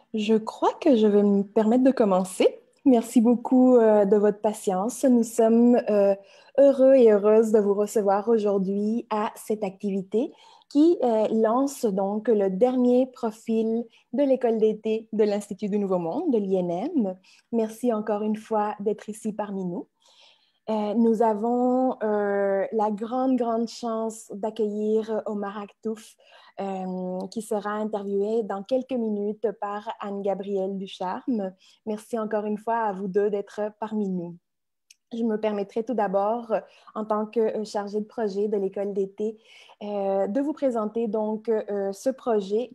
Je crois que je vais me permettre de commencer. Merci beaucoup de votre patience. Nous sommes heureux et heureuses de vous recevoir aujourd'hui à cette activité qui lance donc le dernier profil de l'école d'été de l'Institut du Nouveau Monde, de l'INM. Merci encore une fois d'être ici parmi nous. Nous avons la grande chance d'accueillir Omar Aktouf, qui sera interviewé dans quelques minutes par Anne-Gabrielle Ducharme. Merci encore une fois à vous deux d'être parmi nous. Je me permettrai tout d'abord, en tant que chargée de projet de l'école d'été, de vous présenter donc ce projet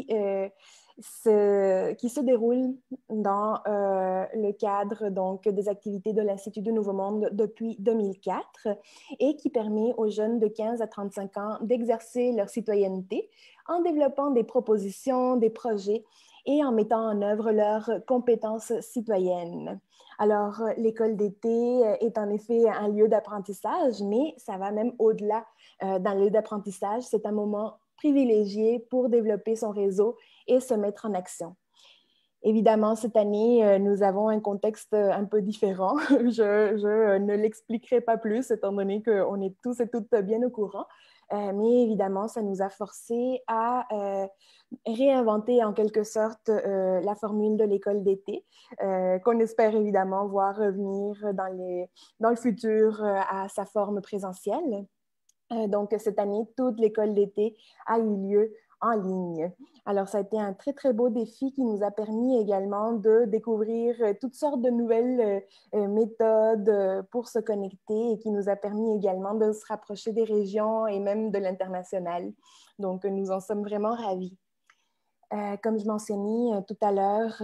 qui se déroule dans le cadre donc, des activités de l'Institut du Nouveau Monde depuis 2004 et qui permet aux jeunes de 15 à 35 ans d'exercer leur citoyenneté en développant des propositions, des projets et en mettant en œuvre leurs compétences citoyennes. Alors, l'école d'été est en effet un lieu d'apprentissage, mais ça va même au-delà d'un lieu d'apprentissage. C'est un moment privilégié pour développer son réseau et se mettre en action. Évidemment, cette année, nous avons un contexte un peu différent. Je ne l'expliquerai pas plus, étant donné qu'on est tous et toutes bien au courant. Mais évidemment, ça nous a forcé à réinventer en quelque sorte la formule de l'école d'été, qu'on espère évidemment voir revenir dans le futur à sa forme présentielle. Donc, cette année, toute l'école d'été a eu lieu en ligne. Alors, ça a été un très beau défi qui nous a permis également de découvrir toutes sortes de nouvelles méthodes pour se connecter et qui nous a permis également de se rapprocher des régions et même de l'international. Donc, nous en sommes vraiment ravis. Comme je mentionnais tout à l'heure,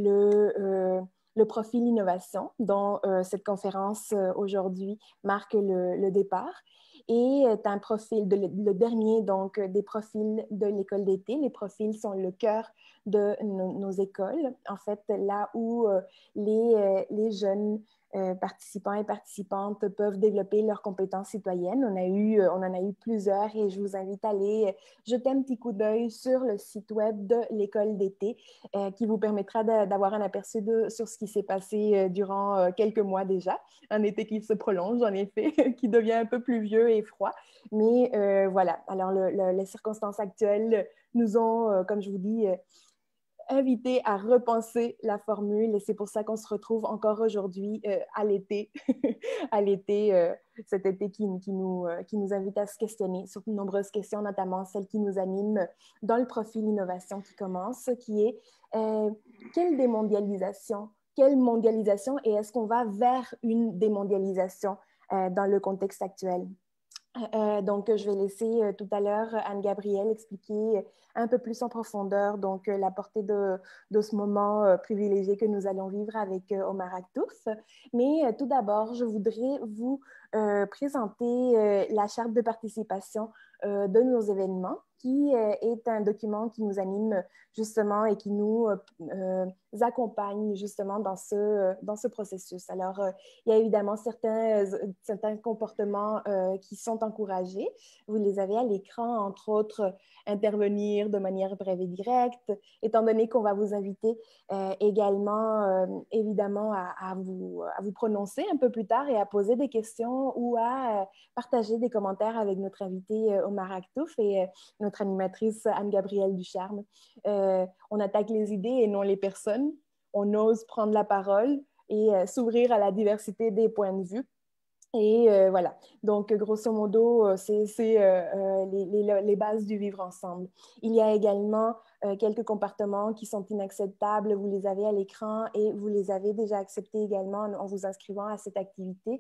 le profil innovation dont cette conférence aujourd'hui marque le départ et est un profil, le dernier donc des profils de l'école d'été. Les profils sont le cœur de nos écoles, en fait, là où les jeunes participants et participantes peuvent développer leurs compétences citoyennes. On en a eu plusieurs et je vous invite à aller jeter un petit coup d'œil sur le site web de l'école d'été qui vous permettra d'avoir un aperçu sur ce qui s'est passé durant quelques mois déjà. Un été qui se prolonge, en effet, qui devient un peu plus vieux et froid. Mais voilà, alors les circonstances actuelles nous ont, comme je vous dis, invité à repenser la formule et c'est pour ça qu'on se retrouve encore aujourd'hui à l'été, à l'été, cet été qui nous invite à se questionner sur de nombreuses questions, notamment celle qui nous anime dans le profil innovation qui commence, qui est quelle démondialisation, quelle mondialisation et est-ce qu'on va vers une démondialisation dans le contexte actuel? Donc, je vais laisser tout à l'heure Anne-Gabrielle expliquer un peu plus en profondeur donc, la portée de ce moment privilégié que nous allons vivre avec Omar Aktouf. Mais tout d'abord, je voudrais vous présenter la charte de participation de nos événements, qui est un document qui nous anime justement et qui nous accompagne justement dans ce processus. Alors, il y a évidemment certains comportements qui sont encouragés. Vous les avez à l'écran, entre autres, intervenir de manière brève et directe, étant donné qu'on va vous inviter également, évidemment, à vous prononcer un peu plus tard et à poser des questions ou à partager des commentaires avec notre invité Omar Aktouf et notre animatrice Anne-Gabrielle Ducharme. On attaque les idées et non les personnes. On ose prendre la parole et s'ouvrir à la diversité des points de vue. Et voilà, donc grosso modo, c'est les bases du vivre ensemble. Il y a également quelques comportements qui sont inacceptables, vous les avez à l'écran et vous les avez déjà acceptés également en vous inscrivant à cette activité.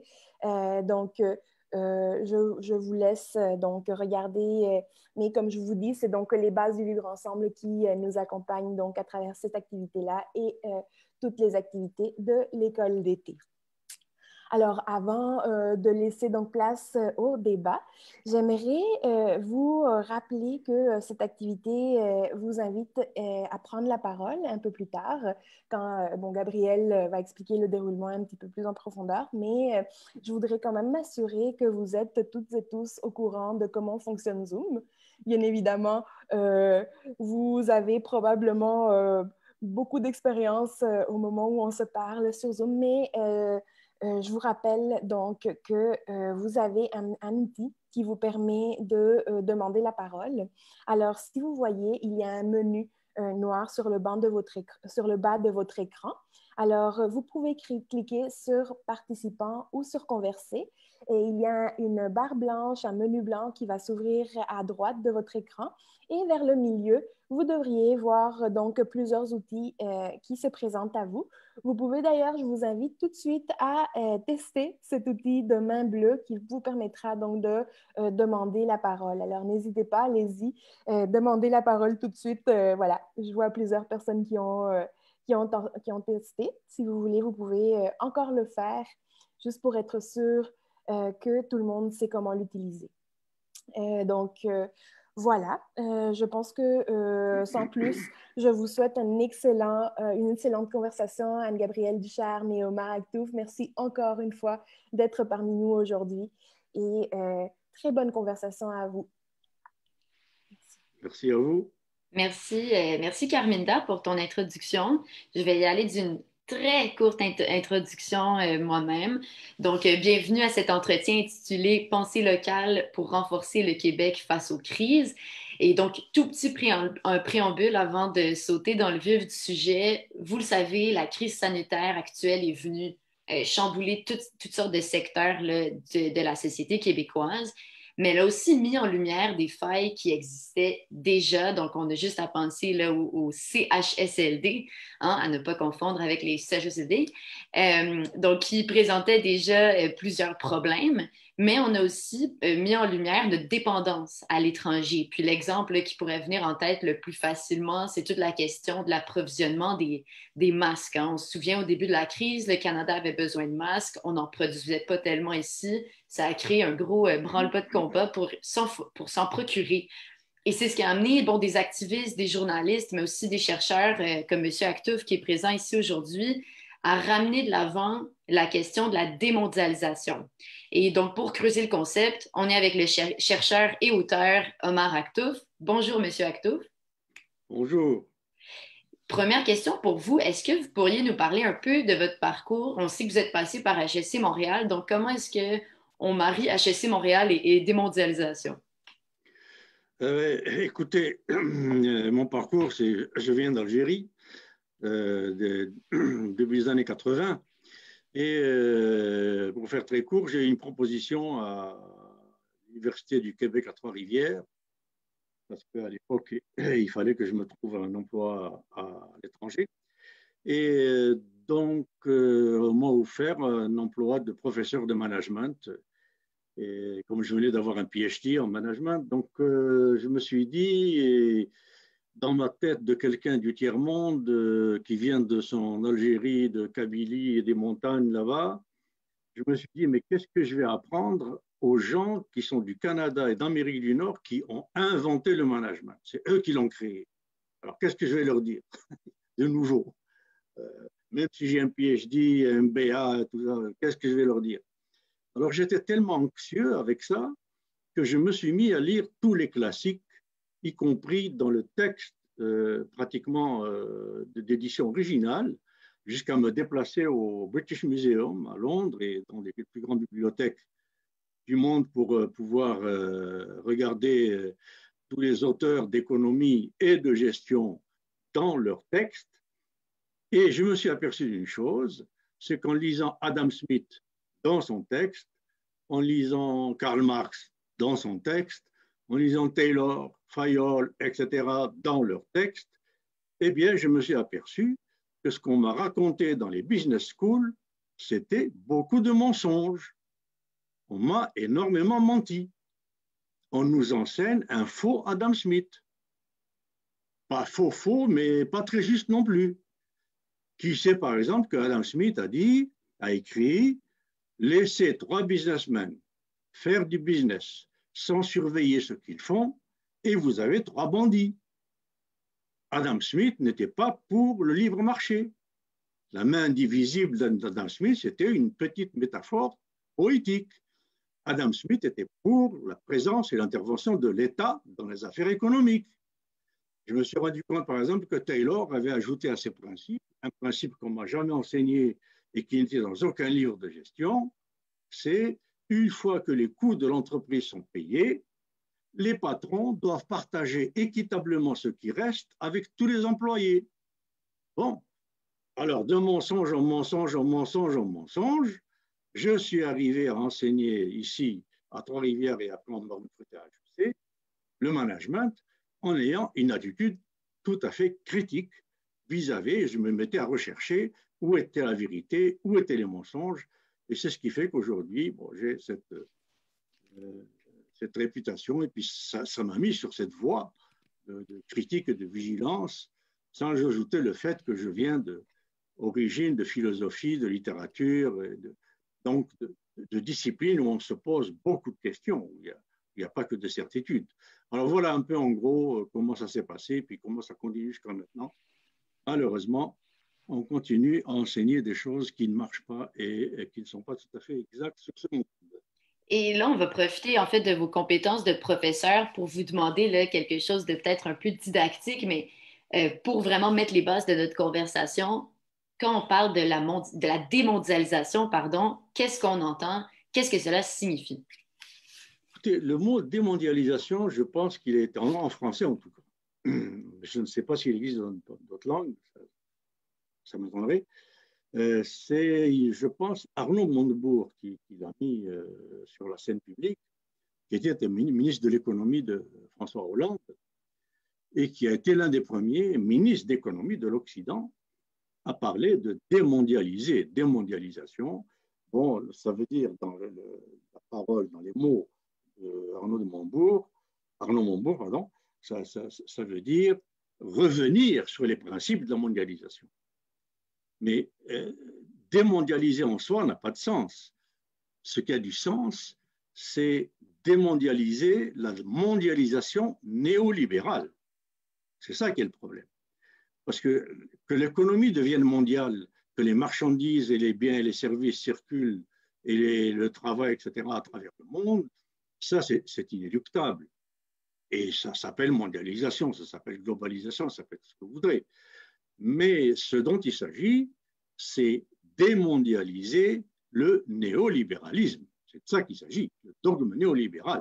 Je vous laisse donc regarder, mais comme je vous dis, c'est donc les bases du vivre ensemble qui nous accompagnent donc à travers cette activité-là et toutes les activités de l'école d'été. Alors, avant de laisser donc place au débat, j'aimerais vous rappeler que cette activité vous invite à prendre la parole un peu plus tard, quand Gabriel va expliquer le déroulement un petit peu plus en profondeur, mais je voudrais quand même m'assurer que vous êtes toutes et tous au courant de comment fonctionne Zoom. Bien évidemment, vous avez probablement beaucoup d'expérience au moment où on se parle sur Zoom, mais je vous rappelle donc que vous avez un outil qui vous permet de demander la parole. Alors, si vous voyez, il y a un menu noir sur le bas de votre écran. Alors, vous pouvez cliquer sur Participants ou sur Converser. Et il y a une barre blanche, un menu blanc qui va s'ouvrir à droite de votre écran. Et vers le milieu, vous devriez voir donc plusieurs outils qui se présentent à vous. Vous pouvez d'ailleurs, je vous invite tout de suite à tester cet outil de main bleue qui vous permettra donc de demander la parole. Alors, n'hésitez pas, allez-y, demandez la parole tout de suite. Voilà, je vois plusieurs personnes qui ont testé. Si vous voulez, vous pouvez encore le faire juste pour être sûr que tout le monde sait comment l'utiliser. Donc, voilà, je pense que sans plus, je vous souhaite une excellente conversation, Anne-Gabrielle Ducharme et Omar Aktouf. Merci encore une fois d'être parmi nous aujourd'hui et très bonne conversation à vous. Merci. Merci à vous. Merci, merci Carminda pour ton introduction. Je vais y aller d'une très courte introduction moi-même. Donc, bienvenue à cet entretien intitulé Pensée locale pour renforcer le Québec face aux crises. Et donc, tout petit un préambule avant de sauter dans le vif du sujet. Vous le savez, la crise sanitaire actuelle est venue chambouler toutes sortes de secteurs là, de la société québécoise. Mais elle a aussi mis en lumière des failles qui existaient déjà. Donc, on a juste à penser là, au CHSLD, hein, à ne pas confondre avec les CHSLD, donc qui présentaient déjà plusieurs problèmes. Mais on a aussi mis en lumière notre dépendance à l'étranger. Puis l'exemple qui pourrait venir en tête le plus facilement, c'est toute la question de l'approvisionnement des masques. Hein. On se souvient, au début de la crise, le Canada avait besoin de masques. On n'en produisait pas tellement ici. Ça a créé un gros branle-bas de combat pour s'en procurer. Et c'est ce qui a amené des activistes, des journalistes, mais aussi des chercheurs comme M. Aktouf, qui est présent ici aujourd'hui, à ramener de l'avant la question de la démondialisation. Et donc, pour creuser le concept, on est avec le chercheur et auteur Omar Aktouf. Bonjour, M. Aktouf. Bonjour. Première question pour vous, est-ce que vous pourriez nous parler un peu de votre parcours? On sait que vous êtes passé par HSC Montréal, donc comment est-ce qu'on marie HSC Montréal et démondialisation? Écoutez, mon parcours, je viens d'Algérie, depuis les années 80. Et pour faire très court, j'ai eu une proposition à l'Université du Québec à Trois-Rivières, parce qu'à l'époque, il fallait que je me trouve un emploi à l'étranger. Et donc, on m'a offert un emploi de professeur de management. Et comme je venais d'avoir un PhD en management, donc je me suis dit, et dans ma tête de quelqu'un du tiers-monde qui vient de son Algérie, de Kabylie et des montagnes là-bas, je me suis dit, mais qu'est-ce que je vais apprendre aux gens qui sont du Canada et d'Amérique du Nord qui ont inventé le management? C'est eux qui l'ont créé. Alors, qu'est-ce que je vais leur dire de nouveau? Même si j'ai un PhD, un BA, tout ça, qu'est-ce que je vais leur dire? Alors, j'étais tellement anxieux avec ça que je me suis mis à lire tous les classiques, y compris dans le texte pratiquement d'édition originale, jusqu'à me déplacer au British Museum à Londres et dans les plus grandes bibliothèques du monde pour pouvoir regarder tous les auteurs d'économie et de gestion dans leurs textes. Et je me suis aperçu d'une chose, c'est qu'en lisant Adam Smith dans son texte, en lisant Karl Marx dans son texte, en lisant Taylor, Fayol, etc., dans leurs textes, eh bien, je me suis aperçu que ce qu'on m'a raconté dans les business schools, c'était beaucoup de mensonges. On m'a énormément menti. On nous enseigne un faux Adam Smith. Pas faux, mais pas très juste non plus. Qui sait, par exemple, que Adam Smith a écrit « Laissez 3 businessmen faire du business sans surveiller ce qu'ils font, et vous avez 3 bandits. » Adam Smith n'était pas pour le libre marché. La main indivisible d'Adam Smith, c'était une petite métaphore poétique. Adam Smith était pour la présence et l'intervention de l'État dans les affaires économiques. Je me suis rendu compte, par exemple, que Taylor avait ajouté à ses principes un principe qu'on ne m'a jamais enseigné et qui n'était dans aucun livre de gestion, c'est une fois que les coûts de l'entreprise sont payés, les patrons doivent partager équitablement ce qui reste avec tous les employés. Bon, alors de mensonge en mensonge en mensonge en mensonge, je suis arrivé à enseigner ici à Trois-Rivières et à Plante-Morne-Fruté à HEC le management en ayant une attitude tout à fait critique vis-à-vis, je me mettais à rechercher où était la vérité, où étaient les mensonges, et c'est ce qui fait qu'aujourd'hui, bon, j'ai cette réputation, et puis ça m'a mis sur cette voie de critique et de vigilance, sans ajouter le fait que je viens d'origine de philosophie, de littérature, donc de discipline où on se pose beaucoup de questions, où il n'y a pas que de certitudes. Alors voilà un peu en gros comment ça s'est passé, puis comment ça continue jusqu'à maintenant. Malheureusement, on continue à enseigner des choses qui ne marchent pas et qui ne sont pas tout à fait exactes sur ce monde. Et là, on va profiter en fait de vos compétences de professeur pour vous demander là, quelque chose de peut-être un peu didactique, mais pour vraiment mettre les bases de notre conversation, quand on parle de la démondialisation, pardon, qu'est-ce qu'on entend? Qu'est-ce que cela signifie? Écoutez, le mot démondialisation, je pense qu'il est en français en tout cas. Je ne sais pas s'il existe dans d'autres langues, ça m'étonnerait. C'est, je pense, Arnaud Montebourg qui l'a mis sur la scène publique, qui était ministre de l'économie de François Hollande et qui a été l'un des premiers ministres d'économie de l'Occident à parler de démondialiser, démondialisation. Bon, ça veut dire dans la parole, dans les mots d'Arnaud Montebourg, pardon, ça veut dire revenir sur les principes de la mondialisation. Mais démondialiser en soi n'a pas de sens. Ce qui a du sens, c'est démondialiser la mondialisation néolibérale. C'est ça qui est le problème. Parce que l'économie devienne mondiale, que les marchandises et les biens et les services circulent et le travail, etc., à travers le monde, ça, c'est inéluctable. Et ça s'appelle mondialisation, ça s'appelle globalisation, ça s'appelle ce que vous voudrez. Mais ce dont il s'agit, c'est démondialiser le néolibéralisme. C'est de ça qu'il s'agit, le dogme néolibéral.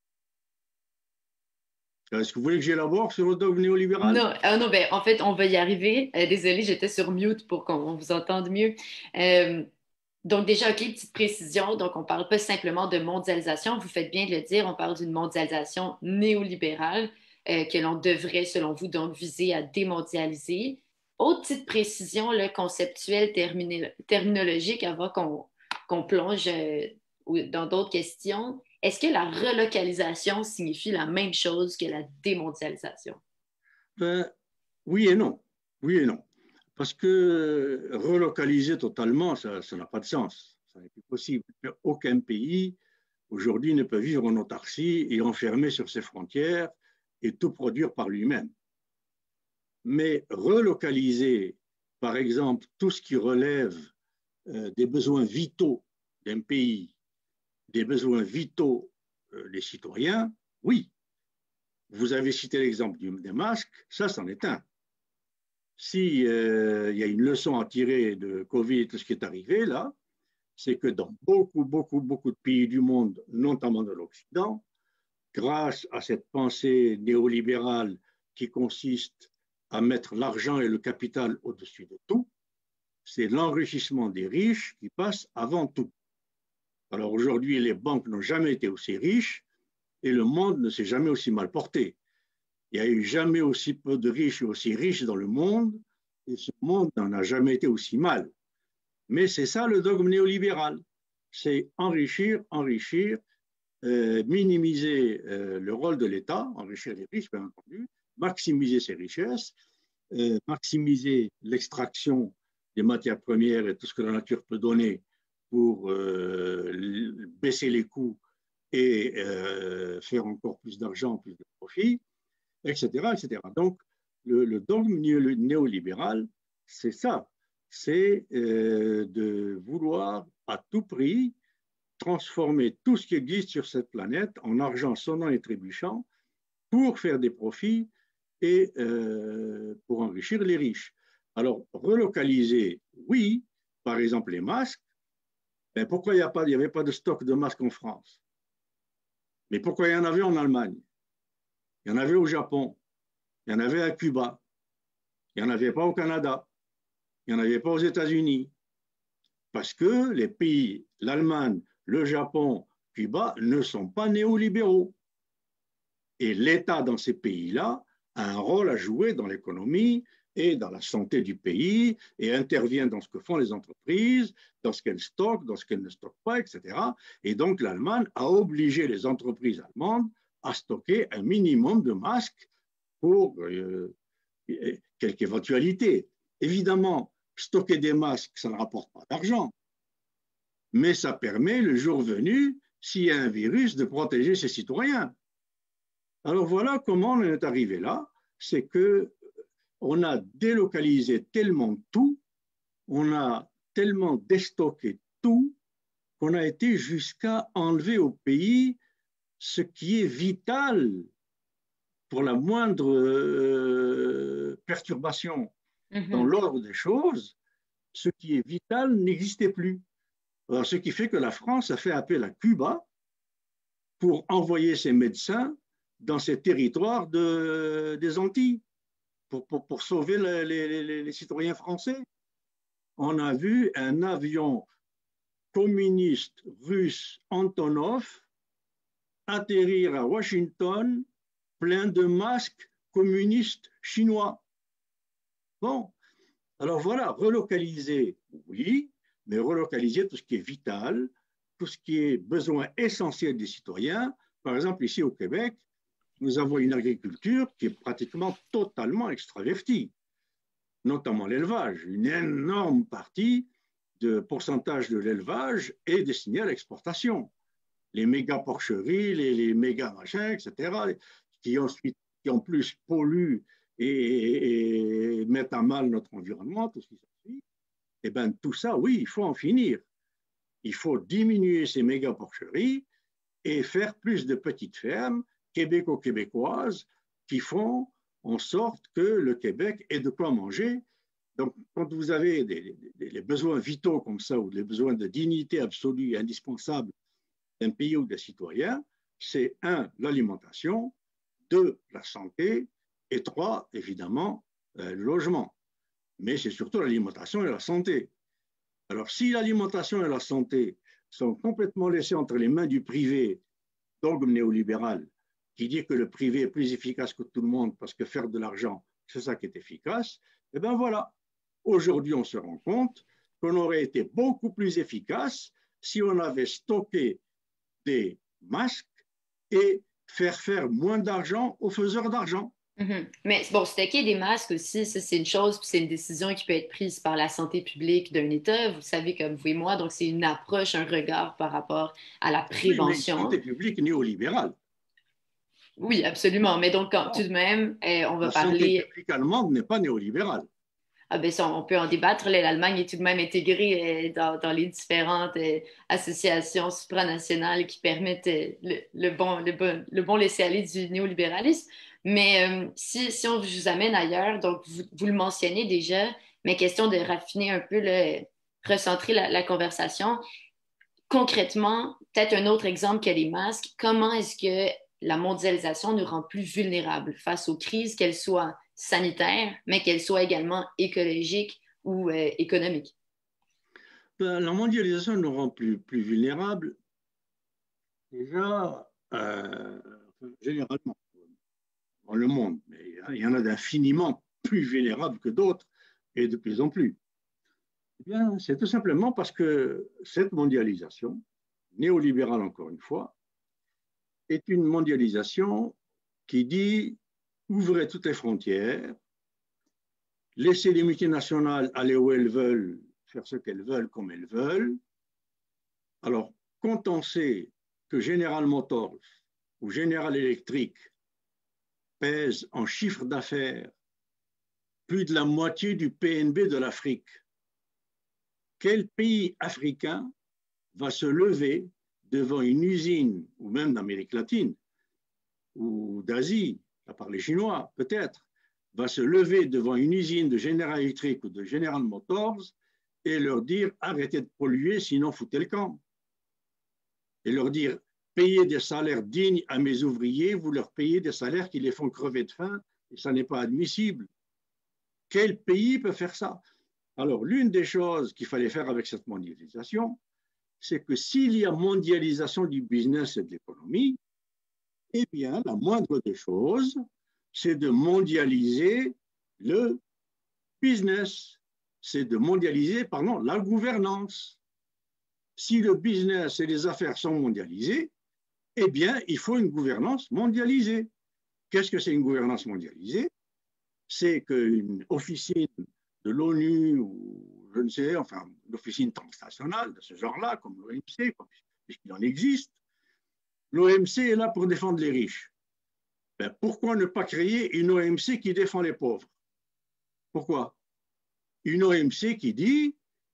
Est-ce que vous voulez que j'élabore sur le dogme néolibéral? Non, non ben, en fait, on va y arriver. Désolée, j'étais sur mute pour qu'on vous entende mieux. Donc déjà, OK, petite précision. Donc, on ne parle pas simplement de mondialisation. Vous faites bien de le dire. On parle d'une mondialisation néolibérale que l'on devrait, selon vous, donc viser à démondialiser. Autre petite précision là, conceptuelle, terminologique, avant qu'on plonge dans d'autres questions. Est-ce que la relocalisation signifie la même chose que la démondialisation? Ben, oui et non. Oui et non. Parce que relocaliser totalement, ça n'a pas de sens. Ça n'est plus possible. Aucun pays, aujourd'hui, ne peut vivre en autarcie et enfermé sur ses frontières et tout produire par lui-même. Mais relocaliser, par exemple, tout ce qui relève des besoins vitaux d'un pays, des besoins vitaux des citoyens, oui. Vous avez cité l'exemple des masques, ça, c'en est un. S'il y a une leçon à tirer de Covid et tout ce qui est arrivé là, c'est que dans beaucoup de pays du monde, notamment de l'Occident, grâce à cette pensée néolibérale qui consiste à mettre l'argent et le capital au-dessus de tout, c'est l'enrichissement des riches qui passe avant tout. Alors aujourd'hui, les banques n'ont jamais été aussi riches et le monde ne s'est jamais aussi mal porté. Il n'y a eu jamais aussi peu de riches et aussi riches dans le monde, et ce monde n'en a jamais été aussi mal. Mais c'est ça le dogme néolibéral, c'est enrichir, minimiser le rôle de l'État, enrichir les riches bien entendu, maximiser ses richesses, maximiser l'extraction des matières premières et tout ce que la nature peut donner pour baisser les coûts et faire encore plus d'argent, plus de profit, etc., etc. Donc, le dogme néolibéral, c'est ça, c'est de vouloir à tout prix transformer tout ce qui existe sur cette planète en argent sonnant et trébuchant pour faire des profits et pour enrichir les riches. Alors, relocaliser, oui, par exemple les masques, mais pourquoi il n'y avait pas de stock de masques en France? Mais pourquoi il y en avait en Allemagne? Il y en avait au Japon, il y en avait à Cuba, il n'y en avait pas au Canada, il n'y en avait pas aux États-Unis. Parce que les pays, l'Allemagne, le Japon, Cuba, ne sont pas néolibéraux. Et l'État dans ces pays-là a un rôle à jouer dans l'économie et dans la santé du pays et intervient dans ce que font les entreprises, dans ce qu'elles stockent, dans ce qu'elles ne stockent pas, etc. Et donc l'Allemagne a obligé les entreprises allemandes à stocker un minimum de masques pour quelque éventualité. Évidemment, stocker des masques, ça ne rapporte pas d'argent, mais ça permet, le jour venu, s'il y a un virus, de protéger ses citoyens. Alors voilà comment on est arrivé là, c'est qu'on a délocalisé tellement tout, on a tellement déstocké tout, qu'on a été jusqu'à enlever au pays ce qui est vital pour la moindre perturbation dans l'ordre des choses, ce qui est vital n'existait plus. Alors, ce qui fait que la France a fait appel à Cuba pour envoyer ses médecins dans ces territoires des Antilles, pour sauver les citoyens français. On a vu un avion communiste russe Antonov atterrir à Washington plein de masques communistes chinois. Bon, alors voilà, relocaliser, oui, mais relocaliser tout ce qui est vital, tout ce qui est besoin essentiel des citoyens. Par exemple, ici au Québec, nous avons une agriculture qui est pratiquement totalement extravertie, notamment l'élevage. Une énorme partie de pourcentage de l'élevage est destinée à l'exportation. Les méga porcheries, les méga machins, etc., qui en plus polluent et mettent à mal notre environnement, tout ce qui s'ensuit. Eh bien, tout ça, oui, il faut en finir. Il faut diminuer ces méga porcheries et faire plus de petites fermes québéco-québécoises qui font en sorte que le Québec ait de quoi manger. Donc, quand vous avez des besoins vitaux comme ça, ou des besoins de dignité absolue et indispensable d'un pays ou des citoyens, c'est un, l'alimentation, deux, la santé, et trois, évidemment, le logement. Mais c'est surtout l'alimentation et la santé. Alors, si l'alimentation et la santé sont complètement laissées entre les mains du privé, dogme néolibéral, qui dit que le privé est plus efficace que tout le monde parce que faire de l'argent, c'est ça qui est efficace, eh bien voilà. Aujourd'hui, on se rend compte qu'on aurait été beaucoup plus efficace si on avait stocké des masques et faire moins d'argent aux faiseurs d'argent. Mais bon, stocker des masques aussi, ça c'est une chose, puis c'est une décision qui peut être prise par la santé publique d'un État, vous savez comme vous et moi, donc c'est une approche, un regard par rapport à la prévention. Oui, mais une santé publique néolibérale. Oui, absolument, mais donc quand, tout de même, on va parler… La santé publique allemande n'est pas néolibérale. Ah ben ça, on peut en débattre. L'Allemagne est tout de même intégrée dans les différentes associations supranationales qui permettent le bon laisser-aller du néolibéralisme. Mais si on vous amène ailleurs, donc vous le mentionnez déjà, mais question de raffiner un peu, recentrer la conversation. Concrètement, peut-être un autre exemple que les masques, comment est-ce que la mondialisation nous rend plus vulnérables face aux crises, qu'elles soient sanitaires, mais qu'elles soient également écologiques ou économiques? La mondialisation nous rend plus vulnérables, déjà, généralement, dans le monde, mais il y en a d'infiniment plus vulnérables que d'autres, et de plus en plus. Eh bien, c'est tout simplement parce que cette mondialisation, néolibérale encore une fois, est une mondialisation qui dit ouvrez toutes les frontières, laissez les multinationales aller où elles veulent, faire ce qu'elles veulent comme elles veulent. Alors, quand on sait que General Motors ou General Electric pèsent en chiffre d'affaires plus de la moitié du PNB de l'Afrique, quel pays africain va se lever devant une usine, ou même d'Amérique latine, ou d'Asie, à part les Chinois peut-être, va se lever devant une usine de General Electric ou de General Motors et leur dire arrêtez de polluer, sinon foutez le camp. Et leur dire payez des salaires dignes à mes ouvriers, vous leur payez des salaires qui les font crever de faim, et ça n'est pas admissible. Quel pays peut faire ça? Alors, l'une des choses qu'il fallait faire avec cette mondialisation, c'est que s'il y a mondialisation du business et de l'économie, eh bien, la moindre des choses, c'est de mondialiser le business, c'est de mondialiser, pardon, la gouvernance. Si le business et les affaires sont mondialisés, eh bien, il faut une gouvernance mondialisée. Qu'est-ce que c'est une gouvernance mondialisée? C'est qu'une officine de l'ONU ou je ne sais, enfin, une officine transnationale de ce genre-là, comme l'OMC, puisqu'il en existe, l'OMC est là pour défendre les riches. Ben, pourquoi ne pas créer une OMC qui défend les pauvres? Pourquoi? Une OMC qui dit,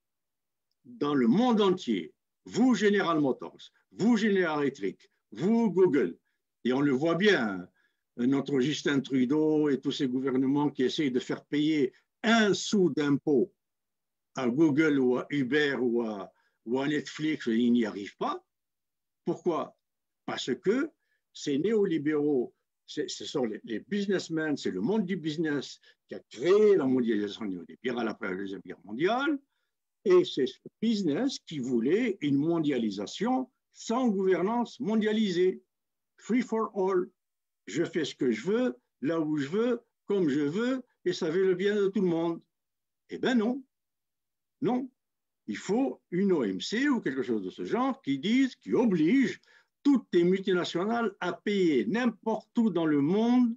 dans le monde entier, vous General Motors, vous General Electric, vous Google, et on le voit bien, notre Justin Trudeau et tous ces gouvernements qui essayent de faire payer 1 sou d'impôt à Google ou à Uber ou à Netflix, ils n'y arrivent pas. Pourquoi? Parce que ces néolibéraux, ce sont les businessmen, c'est le monde du business qui a créé la mondialisation néolibérale après la Deuxième Guerre mondiale, et c'est ce business qui voulait une mondialisation sans gouvernance mondialisée, free for all. Je fais ce que je veux, là où je veux, comme je veux, et ça fait le bien de tout le monde. Eh bien non, non. Il faut une OMC ou quelque chose de ce genre qui dise, qui oblige toutes les multinationales à payer n'importe où dans le monde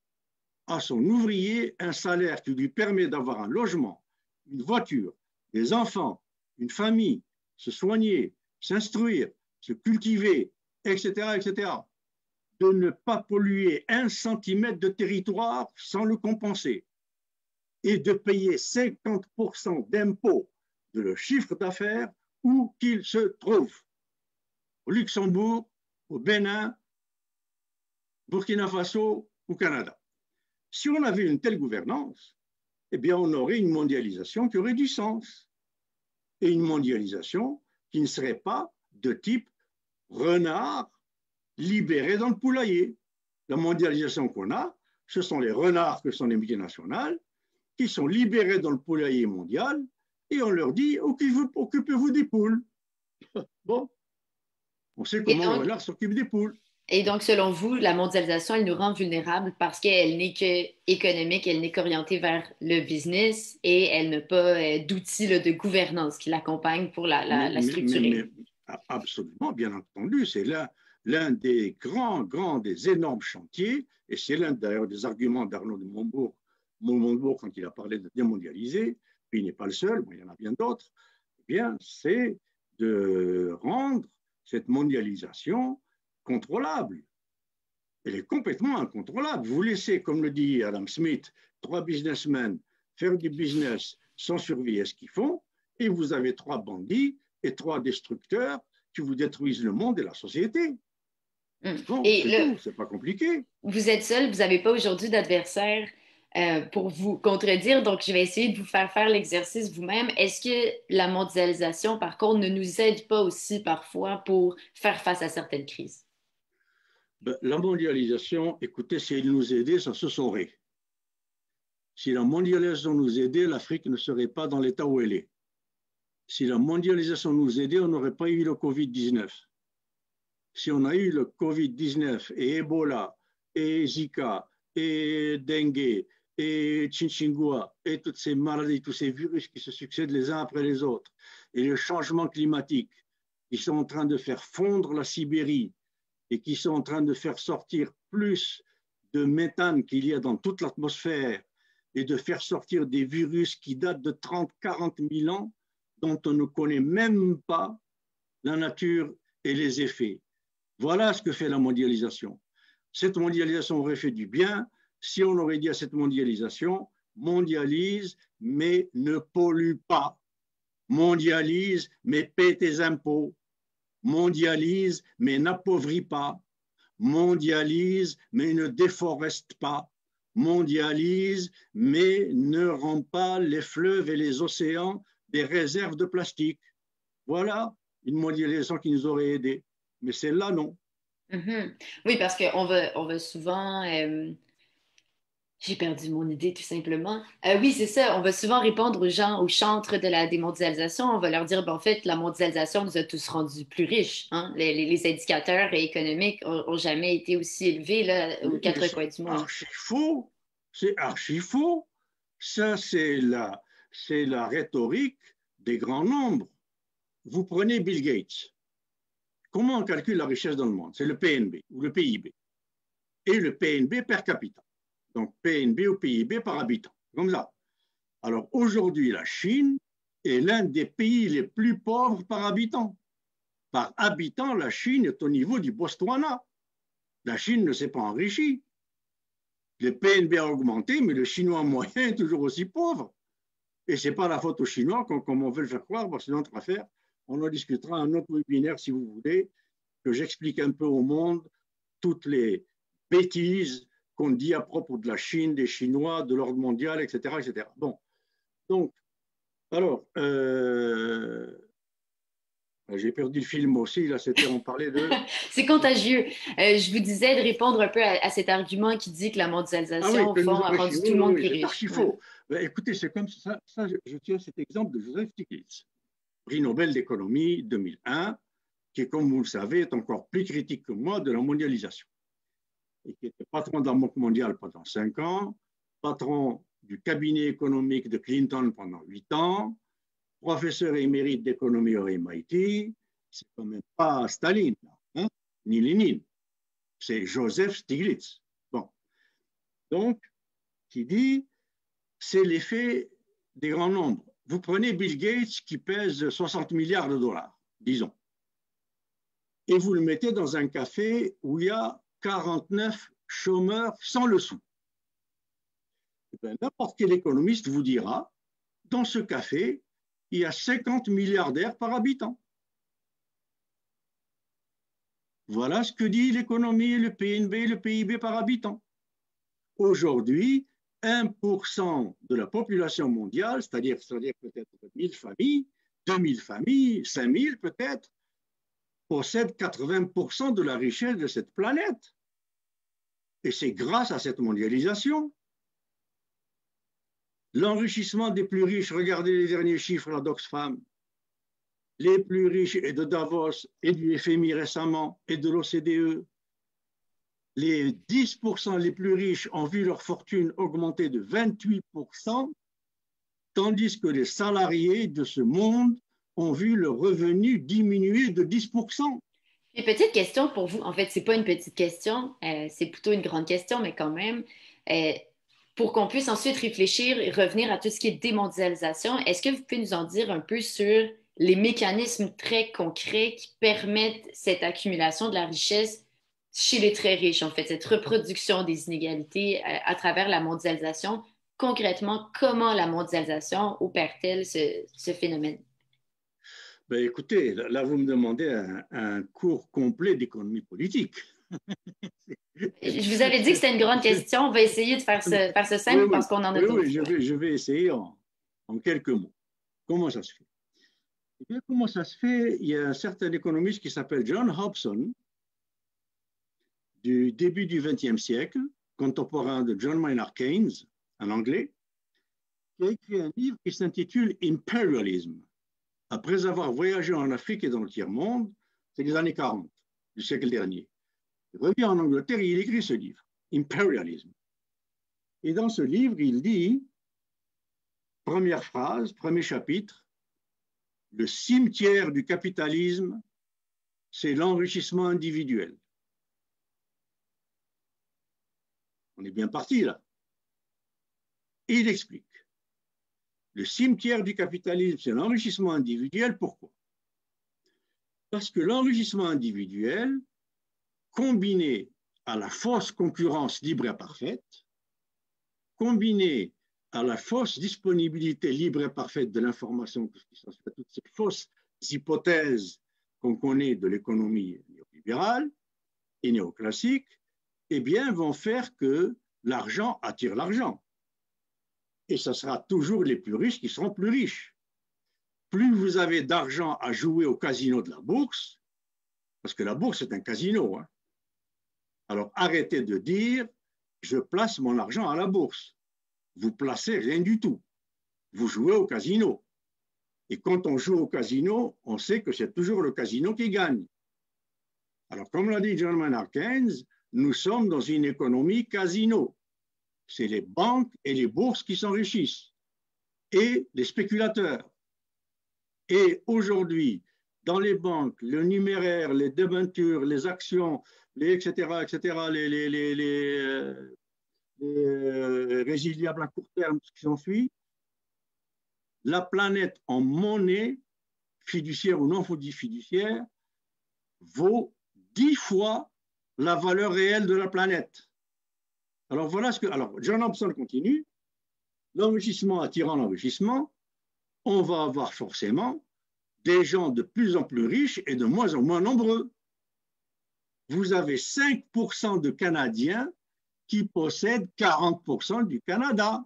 à son ouvrier un salaire qui lui permet d'avoir un logement, une voiture, des enfants, une famille, se soigner, s'instruire, se cultiver, etc., etc. De ne pas polluer 1 centimètre de territoire sans le compenser et de payer 50% d'impôts de leur chiffre d'affaires où qu'il se trouve, au Luxembourg, au Bénin, Burkina Faso ou Canada. Si on avait une telle gouvernance, eh bien on aurait une mondialisation qui aurait du sens et une mondialisation qui ne serait pas de type renard libérés dans le poulailler. La mondialisation qu'on a, ce sont les renards que sont les multinationales qui sont libérés dans le poulailler mondial et on leur dit occupez-vous des poules. Bon, on sait comment le renard s'occupe des poules. Et donc, selon vous, la mondialisation, elle nous rend vulnérables parce qu'elle n'est qu'économique, elle n'est qu'orientée vers le business et elle n'a pas d'outils de gouvernance qui l'accompagnent pour la structurer. Absolument, bien entendu, c'est l'un des des énormes chantiers, et c'est l'un d'ailleurs des arguments d'Arnaud de Montebourg quand il a parlé de démondialiser, puis il n'est pas le seul, il y en a bien d'autres, eh bien, c'est de rendre cette mondialisation contrôlable. Elle est complètement incontrôlable. Vous laissez, comme le dit Adam Smith, 3 businessmen faire du business sans surveiller ce qu'ils font, et vous avez 3 bandits et 3 destructeurs qui vous détruisent le monde et la société. Bon, c'est pas compliqué. Vous êtes seul, vous n'avez pas aujourd'hui d'adversaire pour vous contredire, donc je vais essayer de vous faire l'exercice vous-même. Est-ce que la mondialisation, par contre, ne nous aide pas aussi parfois pour faire face à certaines crises? La mondialisation, écoutez, si elle nous aidait, ça se saurait. Si la mondialisation nous aidait, l'Afrique ne serait pas dans l'état où elle est. Si la mondialisation nous aidait, on n'aurait pas eu le Covid-19. Si on a eu le Covid-19 et Ebola et Zika et dengue et chikungunya et toutes ces maladies, tous ces virus qui se succèdent les uns après les autres et le changement climatique qui sont en train de faire fondre la Sibérie et qui sont en train de faire sortir plus de méthane qu'il y a dans toute l'atmosphère et de faire sortir des virus qui datent de 30-40 000 ans dont on ne connaît même pas la nature et les effets. Voilà ce que fait la mondialisation. Cette mondialisation aurait fait du bien si on aurait dit à cette mondialisation, mondialise mais ne pollue pas, mondialise mais paie tes impôts, mondialise mais n'appauvrit pas, mondialise mais ne déforeste pas, mondialise, mais ne rend pas les fleuves et les océans des réserves de plastique. Voilà une mondialisation qui nous aurait aidés. Mais celle-là, non. Mhm. Oui, parce on va souvent, j'ai perdu mon idée tout simplement. Oui, c'est ça. On va souvent répondre aux gens, aux chantres de la démondialisation. On va leur dire, ben, en fait, la mondialisation nous a tous rendus plus riches, hein. Les indicateurs économiques ont jamais été aussi élevés là, aux Mais quatre c'est coins du monde. archi faux. C'est archi faux. Ça, c'est la rhétorique des grands nombres. Vous prenez Bill Gates. Comment on calcule la richesse dans le monde? C'est le PNB ou le PIB. Et le PNB per capita. Donc PNB ou PIB par habitant. Comme ça. Alors aujourd'hui, la Chine est l'un des pays les plus pauvres par habitant. Par habitant, la Chine est au niveau du Botswana. La Chine ne s'est pas enrichie. Le PNB a augmenté, mais le Chinois moyen est toujours aussi pauvre. Et ce n'est pas la faute aux Chinois, comme on veut le faire croire, parce que c'est notre affaire. On en discutera un autre webinaire, si vous voulez, que j'explique un peu au monde toutes les bêtises qu'on dit à propos de la Chine, des Chinois, de l'ordre mondial, etc., etc. Bon, donc, alors, j'ai perdu le film aussi, là, c'était, on parlait de... C'est contagieux. Je vous disais de répondre un peu à cet argument qui dit que la Ah oui, mondialisation, au que fond, nous a enrichit. rendu Oui, tout le oui, monde oui, plus c'est riche. archi Ouais. faux. Ben, écoutez, c'est comme ça, je tiens cet exemple de Joseph Stiglitz, prix Nobel d'économie 2001, qui, comme vous le savez, est encore plus critique que moi de la mondialisation, et qui était patron de la Banque mondiale pendant 5 ans, patron du cabinet économique de Clinton pendant 8 ans, professeur émérite d'économie au MIT. C'est quand même pas Staline, hein, ni Lénine, c'est Joseph Stiglitz. Bon, donc, qui dit, c'est l'effet des grands nombres. Vous prenez Bill Gates qui pèse 60 milliards de dollars, disons, et vous le mettez dans un café où il y a 49 chômeurs sans le sou. N'importe quel économiste vous dira, dans ce café, il y a 50 milliardaires par habitant. Voilà ce que dit l'économie, le PNB, le PIB par habitant. Aujourd'hui, 1% de la population mondiale, c'est-à-dire peut-être 1000 familles, 2000 familles, 5000 peut-être, possède 80% de la richesse de cette planète. Et c'est grâce à cette mondialisation. L'enrichissement des plus riches, regardez les derniers chiffres là d'Oxfam, les plus riches et de Davos et du FMI récemment et de l'OCDE, les 10% les plus riches ont vu leur fortune augmenter de 28%, tandis que les salariés de ce monde ont vu leur revenu diminuer de 10%. Une petite question pour vous. En fait, c'est pas une petite question, c'est plutôt une grande question, mais quand même. Euh, pour qu'on puisse ensuite réfléchir et revenir à tout ce qui est démondialisation, est-ce que vous pouvez nous en dire un peu sur les mécanismes très concrets qui permettent cette accumulation de la richesse chez les très riches, en fait, cette reproduction des inégalités à travers la mondialisation? Concrètement, comment la mondialisation opère-t-elle ce phénomène? Ben écoutez, là, vous me demandez un cours complet d'économie politique. Je vous avais dit que c'était une grande question. On va essayer de faire ce Oui, simple oui, parce qu'on en a oui, d'autres. oui, je vais essayer en quelques mots. Comment ça se fait? Eh bien, comment ça se fait? Il y a un certain économiste qui s'appelle John Hobson, du début du XXe siècle, contemporain de John Maynard Keynes, en anglais, qui a écrit un livre qui s'intitule Imperialism. Après avoir voyagé en Afrique et dans le tiers-monde, c'est les années 40 du siècle dernier. Il revient en Angleterre et il écrit ce livre, Imperialism. Et dans ce livre, il dit, première phrase, premier chapitre, le cimetière du capitalisme, c'est l'enrichissement individuel. On est bien parti là. Et il explique. Le cimetière du capitalisme, c'est l'enrichissement individuel. Pourquoi? Parce que l'enrichissement individuel, combiné à la fausse concurrence libre et parfaite, combiné à la fausse disponibilité libre et parfaite de l'information, toutes ces fausses hypothèses qu'on connaît de l'économie néolibérale et néoclassique, eh bien, vont faire que l'argent attire l'argent. Et ce sera toujours les plus riches qui seront plus riches. Plus vous avez d'argent à jouer au casino de la bourse, parce que la bourse est un casino, hein. Alors arrêtez de dire je place mon argent à la bourse. Vous placez rien du tout. Vous jouez au casino. Et quand on joue au casino, on sait que c'est toujours le casino qui gagne. Alors comme l'a dit John Maynard Keynes, nous sommes dans une économie casino. C'est les banques et les bourses qui s'enrichissent et les spéculateurs. Et aujourd'hui, dans les banques, le numéraire, les débentures, les actions, etc., les résiliables à court terme, ce qui s'ensuit, la planète en monnaie, fiduciaire ou non fiduciaire, vaut 10 fois la valeur réelle de la planète. Alors voilà ce que. Alors, John Hobson continue. L'enrichissement attirant l'enrichissement, on va avoir forcément des gens de plus en plus riches et de moins en moins nombreux. Vous avez 5% de Canadiens qui possèdent 40% du Canada.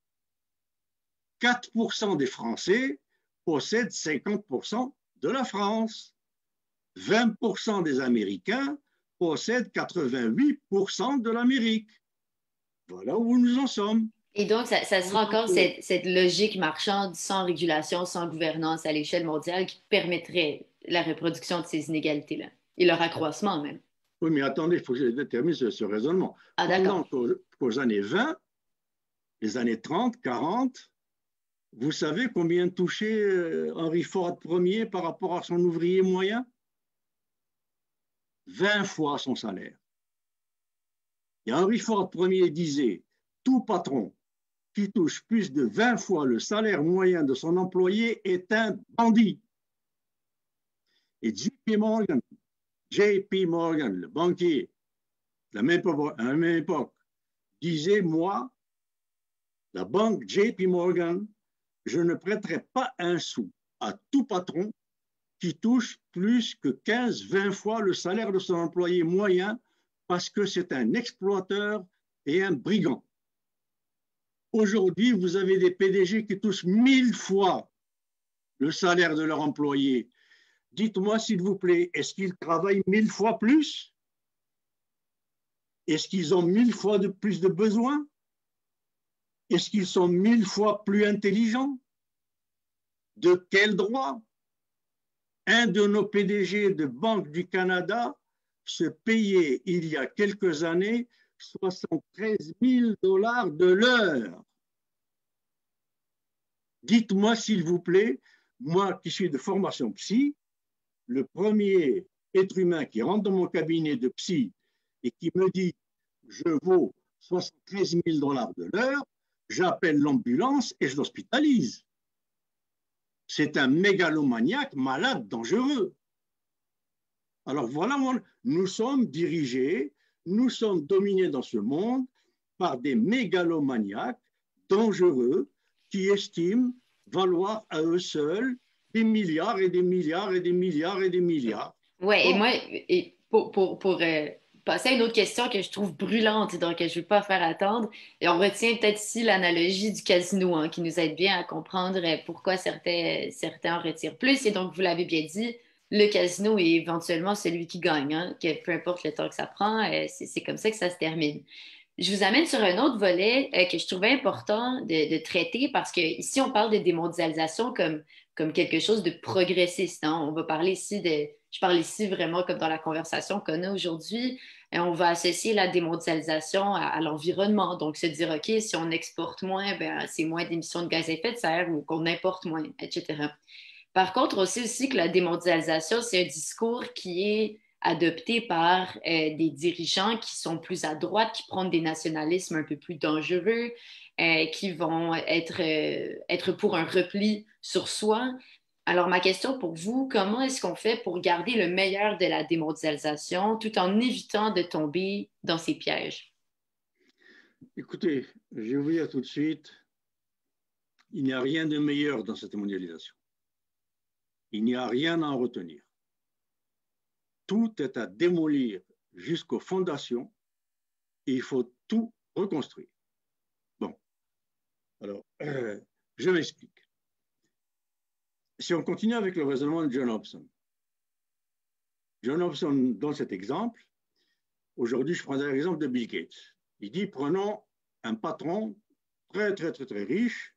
4% des Français possèdent 50% de la France. 20% des Américains possèdent 88% de l'Amérique. Voilà où nous en sommes. Et donc, ça sera encore cette logique marchande sans régulation, sans gouvernance à l'échelle mondiale qui permettrait la reproduction de ces inégalités-là et leur accroissement même. Oui, mais attendez, il faut que je termine ce raisonnement. Ah, d'accord. Pendant qu'aux années 20, les années 30, 40, vous savez combien touchait Henry Ford Ier par rapport à son ouvrier moyen? 20 fois son salaire. Et Henry Ford Ier disait, tout patron qui touche plus de 20 fois le salaire moyen de son employé est un bandit. Et JP Morgan, le banquier, à la même époque, disait, moi, la banque JP Morgan, je ne prêterai pas un sou à tout patron qui touche plus que 15-20 fois le salaire de son employé moyen parce que c'est un exploiteur et un brigand. Aujourd'hui, vous avez des PDG qui touchent 1000 fois le salaire de leur employé. Dites-moi, s'il vous plaît, est-ce qu'ils travaillent 1000 fois plus? Est-ce qu'ils ont 1000 fois plus de besoins? Est-ce qu'ils sont 1000 fois plus intelligents? De quel droit? Un de nos PDG de Banque du Canada se payait il y a quelques années 73 000 $ de l'heure. Dites-moi, s'il vous plaît, moi qui suis de formation psy, le premier être humain qui rentre dans mon cabinet de psy et qui me dit je vaux 73 000 $ de l'heure, j'appelle l'ambulance et je l'hospitalise. C'est un mégalomaniaque malade, dangereux. Alors voilà, nous sommes dirigés, nous sommes dominés dans ce monde par des mégalomaniaques dangereux qui estiment valoir à eux seuls des milliards et des milliards et des milliards et des milliards. Oui, et moi, pour passer à une autre question que je trouve brûlante, donc je ne vais pas faire attendre, et on retient peut-être ici l'analogie du casino, hein, qui nous aide bien à comprendre pourquoi certains en retirent plus. Et donc, vous l'avez bien dit, le casino est éventuellement celui qui gagne, hein, que peu importe le temps que ça prend, c'est comme ça que ça se termine. Je vous amène sur un autre volet que je trouvais important de traiter parce que ici on parle de démondialisation comme quelque chose de progressiste, hein. On va parler ici je parle ici vraiment comme dans la conversation qu'on a aujourd'hui, et on va associer la démondialisation à l'environnement. Donc se dire, OK, si on exporte moins, ben, c'est moins d'émissions de gaz à effet de serre ou qu'on importe moins, etc. Par contre, on sait aussi que la démondialisation, c'est un discours qui est adopté par des dirigeants qui sont plus à droite, qui prennent des nationalismes un peu plus dangereux, qui vont être pour un repli sur soi. Alors, ma question pour vous, comment est-ce qu'on fait pour garder le meilleur de la démondialisation tout en évitant de tomber dans ces pièges? Écoutez, je vais vous dire tout de suite, il n'y a rien de meilleur dans cette mondialisation. Il n'y a rien à en retenir. Tout est à démolir jusqu'aux fondations et il faut tout reconstruire. Bon, alors, je m'explique. Si on continue avec le raisonnement de John Hobson, dans cet exemple, aujourd'hui, je prendrai l'exemple de Bill Gates. Il dit, prenons un patron très, très, très, très riche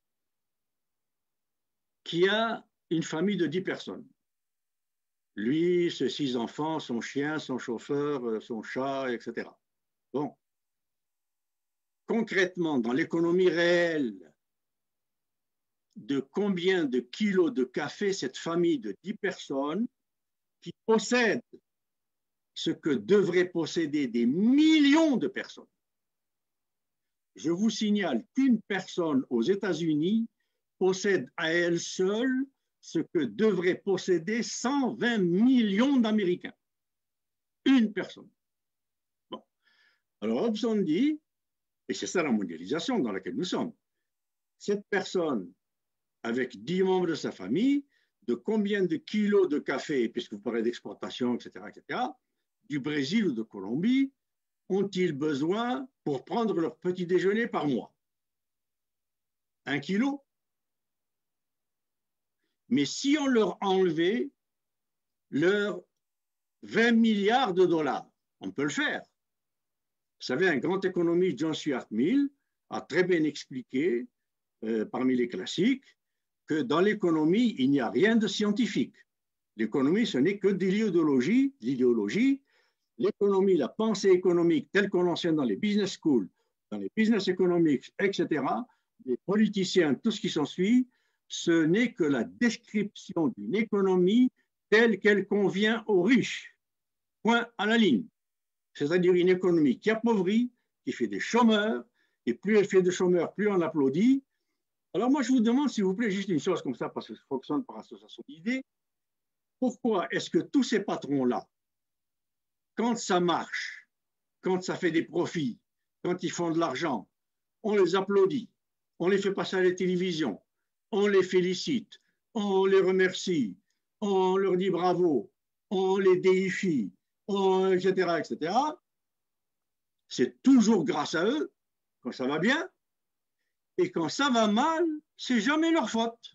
qui a une famille de 10 personnes. Lui, ses 6 enfants, son chien, son chauffeur, son chat, etc. Bon. Concrètement, dans l'économie réelle, de combien de kilos de café cette famille de 10 personnes qui possède ce que devraient posséder des millions de personnes. Je vous signale qu'une personne aux États-Unis possède à elle seule ce que devraient posséder 120 millions d'Américains. Une personne. Bon. Alors Hobson dit, et c'est ça la mondialisation dans laquelle nous sommes, cette personne, avec 10 membres de sa famille, de combien de kilos de café, puisque vous parlez d'exportation, etc., du Brésil ou de Colombie, ont-ils besoin pour prendre leur petit déjeuner par mois? 1 kilo? Mais si on leur enlevait leurs 20 milliards de dollars, on peut le faire. Vous savez, un grand économiste, John Stuart Mill, a très bien expliqué, parmi les classiques, que dans l'économie, il n'y a rien de scientifique. L'économie, ce n'est que de l'idéologie. L'économie, la pensée économique telle qu'on l'enseigne dans les business schools, dans les business economics, etc., les politiciens, tout ce qui s'ensuit, ce n'est que la description d'une économie telle qu'elle convient aux riches. Point à la ligne. C'est-à-dire une économie qui appauvrit, qui fait des chômeurs, et plus elle fait de chômeurs, plus on applaudit. Alors moi, je vous demande, s'il vous plaît, juste une chose comme ça, parce que ça fonctionne par association d'idées. Pourquoi est-ce que tous ces patrons-là, quand ça marche, quand ça fait des profits, quand ils font de l'argent, on les applaudit, on les fait passer à la télévision, on les félicite, on les remercie, on leur dit bravo, on les déifie, etc., etc. C'est toujours grâce à eux, quand ça va bien, et quand ça va mal, c'est jamais leur faute.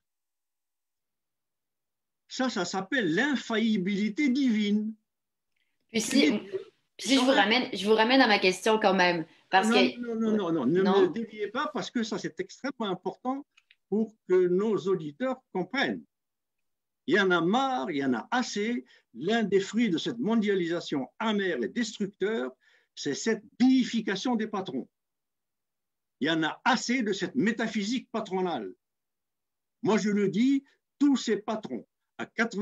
Ça s'appelle l'infaillibilité divine. Puis si je vous ramène à ma question quand même. Parce non, ne me déviez pas parce que ça, c'est extrêmement important pour que nos auditeurs comprennent. Il y en a marre, il y en a assez. L'un des fruits de cette mondialisation amère et destructeur, c'est cette déification des patrons. Il y en a assez de cette métaphysique patronale. Moi, je le dis, tous ces patrons, à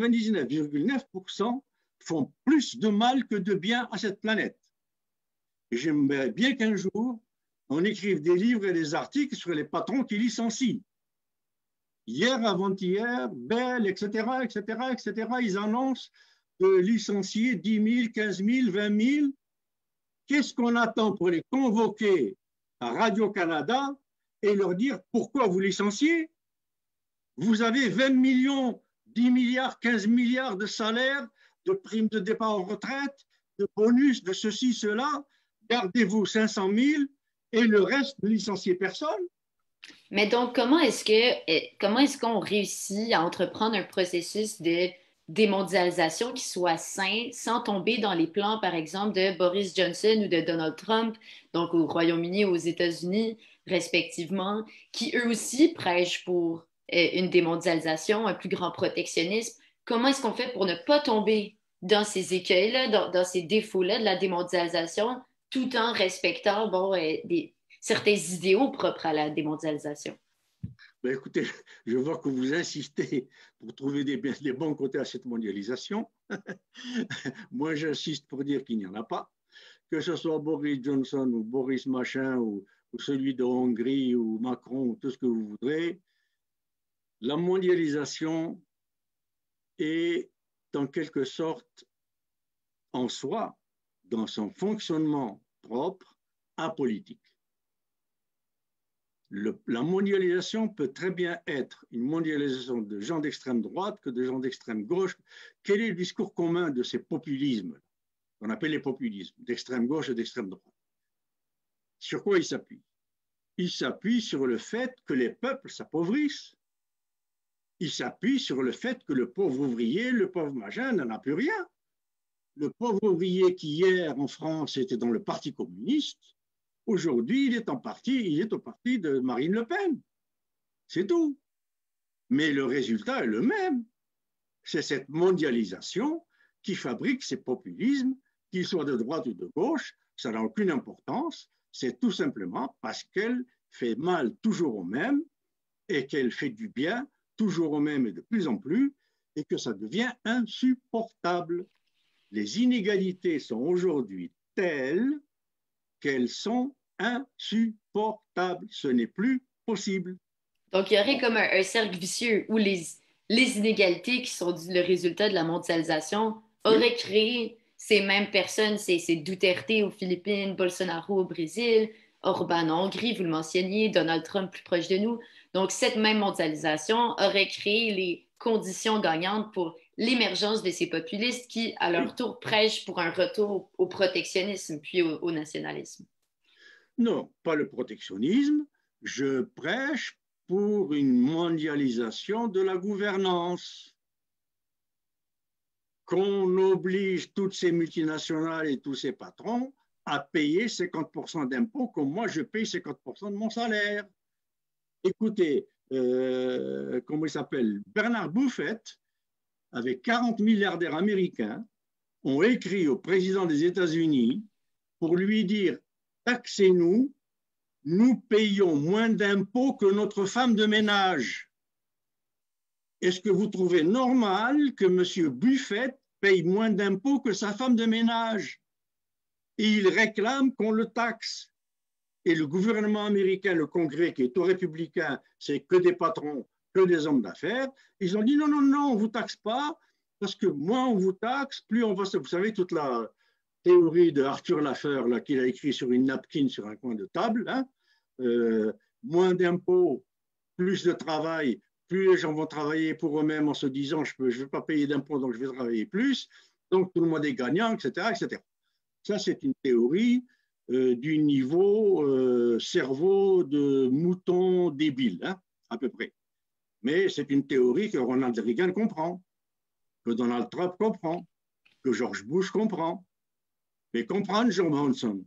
99,9%, font plus de mal que de bien à cette planète. Et j'aimerais bien qu'un jour, on écrive des livres et des articles sur les patrons qui licencient. Hier, avant-hier, Bell, etc., ils annoncent de licencier 10 000, 15 000, 20 000. Qu'est-ce qu'on attend pour les convoquer à Radio-Canada et leur dire pourquoi vous licenciez? Vous avez 20 millions, 10 milliards, 15 milliards de salaires, de primes de départ en retraite, de bonus, de ceci, cela. Gardez-vous 500 000 et le reste, ne licenciez personne. Mais donc, comment est-ce qu'on réussit à entreprendre un processus de démondialisation qui soit sain, sans tomber dans les plans, par exemple, de Boris Johnson ou de Donald Trump, donc au Royaume-Uni et aux États-Unis, respectivement, qui eux aussi prêchent pour une démondialisation, un plus grand protectionnisme? Comment est-ce qu'on fait pour ne pas tomber dans ces écueils-là, dans ces défauts-là de la démondialisation, tout en respectant certains idéaux propres à la démondialisation? Ben écoutez, je vois que vous insistez pour trouver des bons côtés à cette mondialisation. Moi, j'insiste pour dire qu'il n'y en a pas. Que ce soit Boris Johnson ou Boris Machin ou celui de Hongrie ou Macron ou tout ce que vous voudrez, la mondialisation est en quelque sorte en soi, dans son fonctionnement propre, apolitique. La mondialisation peut très bien être une mondialisation de gens d'extrême droite que de gens d'extrême gauche. Quel est le discours commun de ces populismes qu'on appelle les populismes, d'extrême gauche et d'extrême droite? Sur quoi il s'appuie? Il s'appuie sur le fait que les peuples s'appauvrissent. Il s'appuie sur le fait que le pauvre ouvrier, le pauvre machin, n'en a plus rien. Le pauvre ouvrier qui hier en France était dans le Parti communiste, aujourd'hui il est au parti de Marine Le Pen. C'est tout. Mais le résultat est le même. C'est cette mondialisation qui fabrique ces populismes, qu'ils soient de droite ou de gauche, ça n'a aucune importance. C'est tout simplement parce qu'elle fait mal toujours au même et qu'elle fait du bien toujours au même et de plus en plus, et que ça devient insupportable. Les inégalités sont aujourd'hui telles qu'elles sont insupportables. Ce n'est plus possible. Donc, il y aurait comme un cercle vicieux où les inégalités qui sont le résultat de la mondialisation auraient créé ces mêmes personnes, c'est Duterte aux Philippines, Bolsonaro au Brésil, Orban en Hongrie, vous le mentionniez, Donald Trump plus proche de nous. Donc, cette même mondialisation aurait créé les conditions gagnantes pour l'émergence de ces populistes qui, à leur tour, prêchent pour un retour au protectionnisme puis au nationalisme. Non, pas le protectionnisme. Je prêche pour une mondialisation de la gouvernance. Qu'on oblige toutes ces multinationales et tous ces patrons à payer 50% d'impôts comme moi je paye 50% de mon salaire. Écoutez, comment il s'appelle? Bernard Buffett, avec 40 milliardaires américains, ont écrit au président des États-Unis pour lui dire « Taxez-nous, nous payons moins d'impôts que notre femme de ménage. » Est-ce que vous trouvez normal que M. Buffett paye moins d'impôts que sa femme de ménage? Et il réclame qu'on le taxe. Et le gouvernement américain, le Congrès, qui est aux républicains, c'est que des patrons, que des hommes d'affaires, ils ont dit non, non, non, on ne vous taxe pas, parce que moins on vous taxe, plus on va se... Vous savez, toute la théorie de Arthur Laffer, là, qu'il a écrit sur une napkin sur un coin de table, hein, moins d'impôts, plus de travail, plus les gens vont travailler pour eux-mêmes en se disant je ne vais pas payer d'impôts, donc je vais travailler plus, donc tout le monde est gagnant, etc. etc. Ça, c'est une théorie du niveau cerveau de mouton débile, hein, à peu près. Mais c'est une théorie que Ronald Reagan comprend, que Donald Trump comprend, que George Bush comprend. Mais comprendre John Hobson,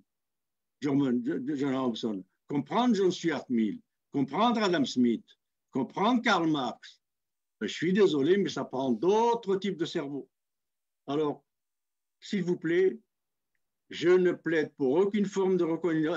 comprendre John Stuart Mill, comprendre Adam Smith, comprendre Karl Marx, je suis désolé, mais ça prend d'autres types de cerveau. Alors, s'il vous plaît, je ne plaide pour aucune forme de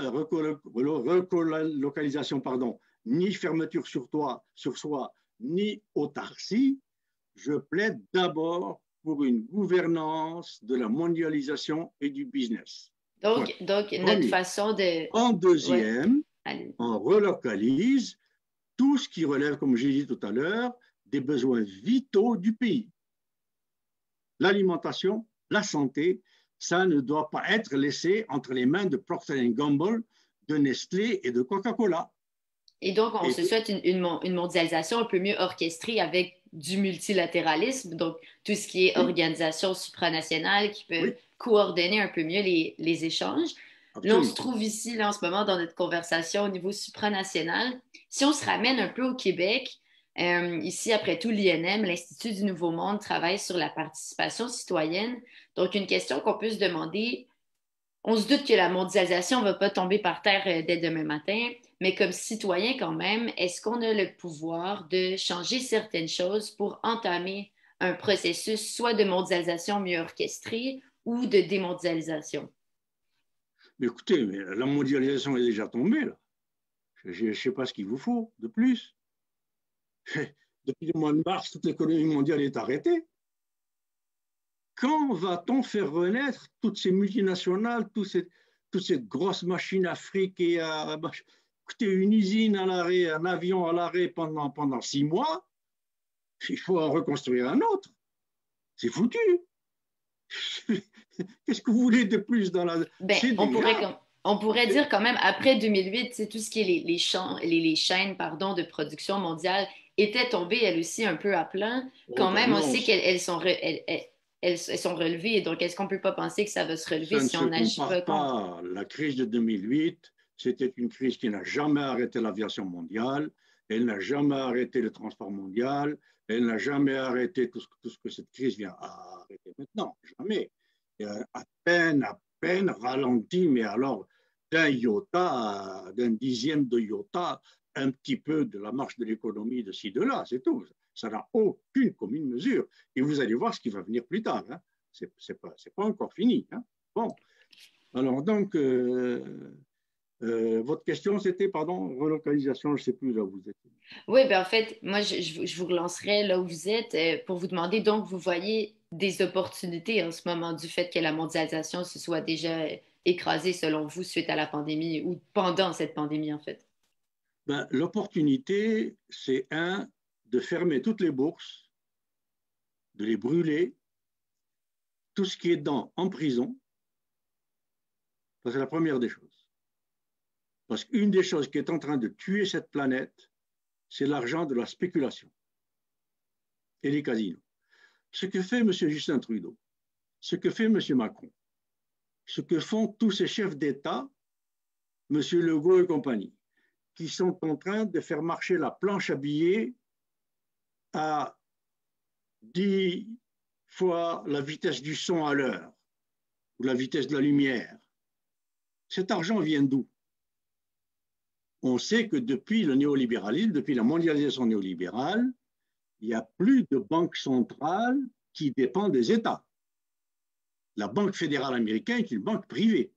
relocalisation, ni fermeture sur soi, ni autarcie. Je plaide d'abord pour une gouvernance de la mondialisation et du business. Donc notre façon de... En deuxième, on relocalise tout ce qui relève, comme j'ai dit tout à l'heure, des besoins vitaux du pays. L'alimentation, la santé, ça ne doit pas être laissé entre les mains de Procter & Gamble, de Nestlé et de Coca-Cola. Et donc, on se souhaite une mondialisation un peu mieux orchestrée avec du multilatéralisme, donc tout ce qui est organisation supranationale qui peut coordonner un peu mieux les échanges. Absolument. Là, on se trouve ici, là, en ce moment, dans notre conversation au niveau supranational. Si on se ramène un peu au Québec, ici, après tout, l'INM, l'Institut du Nouveau Monde, travaille sur la participation citoyenne. Donc, une question qu'on peut se demander, on se doute que la mondialisation ne va pas tomber par terre dès demain matin, mais comme citoyen quand même, est-ce qu'on a le pouvoir de changer certaines choses pour entamer un processus soit de mondialisation mieux orchestrée ou de démondialisation? Mais écoutez, mais la mondialisation est déjà tombée, là. Je ne sais pas ce qu'il vous faut de plus. Depuis le mois de mars, toute l'économie mondiale est arrêtée. Quand va-t-on faire renaître toutes ces multinationales, toutes ces grosses machines à fric et à... Écoutez, une usine à l'arrêt, un avion à l'arrêt pendant 6 mois, il faut en reconstruire un autre. C'est foutu. Qu'est-ce que vous voulez de plus dans la... On pourrait dire quand même, après 2008, tout ce qui est les chaînes de production mondiale étaient tombées, elles aussi, un peu à plat. Quand même, on sait qu'elles sont relevées. Donc, est-ce qu'on ne peut pas penser que ça va se relever si on n'agit pas contre? La crise de 2008, C'était une crise qui n'a jamais arrêté l'aviation mondiale, elle n'a jamais arrêté le transport mondial, elle n'a jamais arrêté tout ce que cette crise vient à arrêter maintenant, jamais. À peine ralenti, mais alors d'un iota, d'un dixième de iota, un petit peu de la marche de l'économie de ci, de là, c'est tout. Ça n'a aucune commune mesure. Et vous allez voir ce qui va venir plus tard. Hein. C'est pas encore fini. Hein. Bon, alors donc, votre question, c'était, pardon, relocalisation, je ne sais plus là où vous êtes. Oui, ben en fait, moi, je vous relancerai là où vous êtes pour vous demander, donc, vous voyez des opportunités en ce moment du fait que la mondialisation se soit déjà écrasée, selon vous, suite à la pandémie ou pendant cette pandémie, en fait? Ben, l'opportunité, c'est de fermer toutes les bourses, de les brûler, tout ce qui est en prison. Ça, c'est la première des choses. Parce qu'une des choses qui est en train de tuer cette planète, c'est l'argent de la spéculation et les casinos. Ce que fait M. Justin Trudeau, ce que fait M. Macron, ce que font tous ces chefs d'État, M. Legault et compagnie, qui sont en train de faire marcher la planche à billets à 10 fois la vitesse du son à l'heure ou la vitesse de la lumière. Cet argent vient d'où? On sait que depuis le néolibéralisme, depuis la mondialisation néolibérale, il n'y a plus de banque centrale qui dépend des États. La Banque fédérale américaine est une banque privée.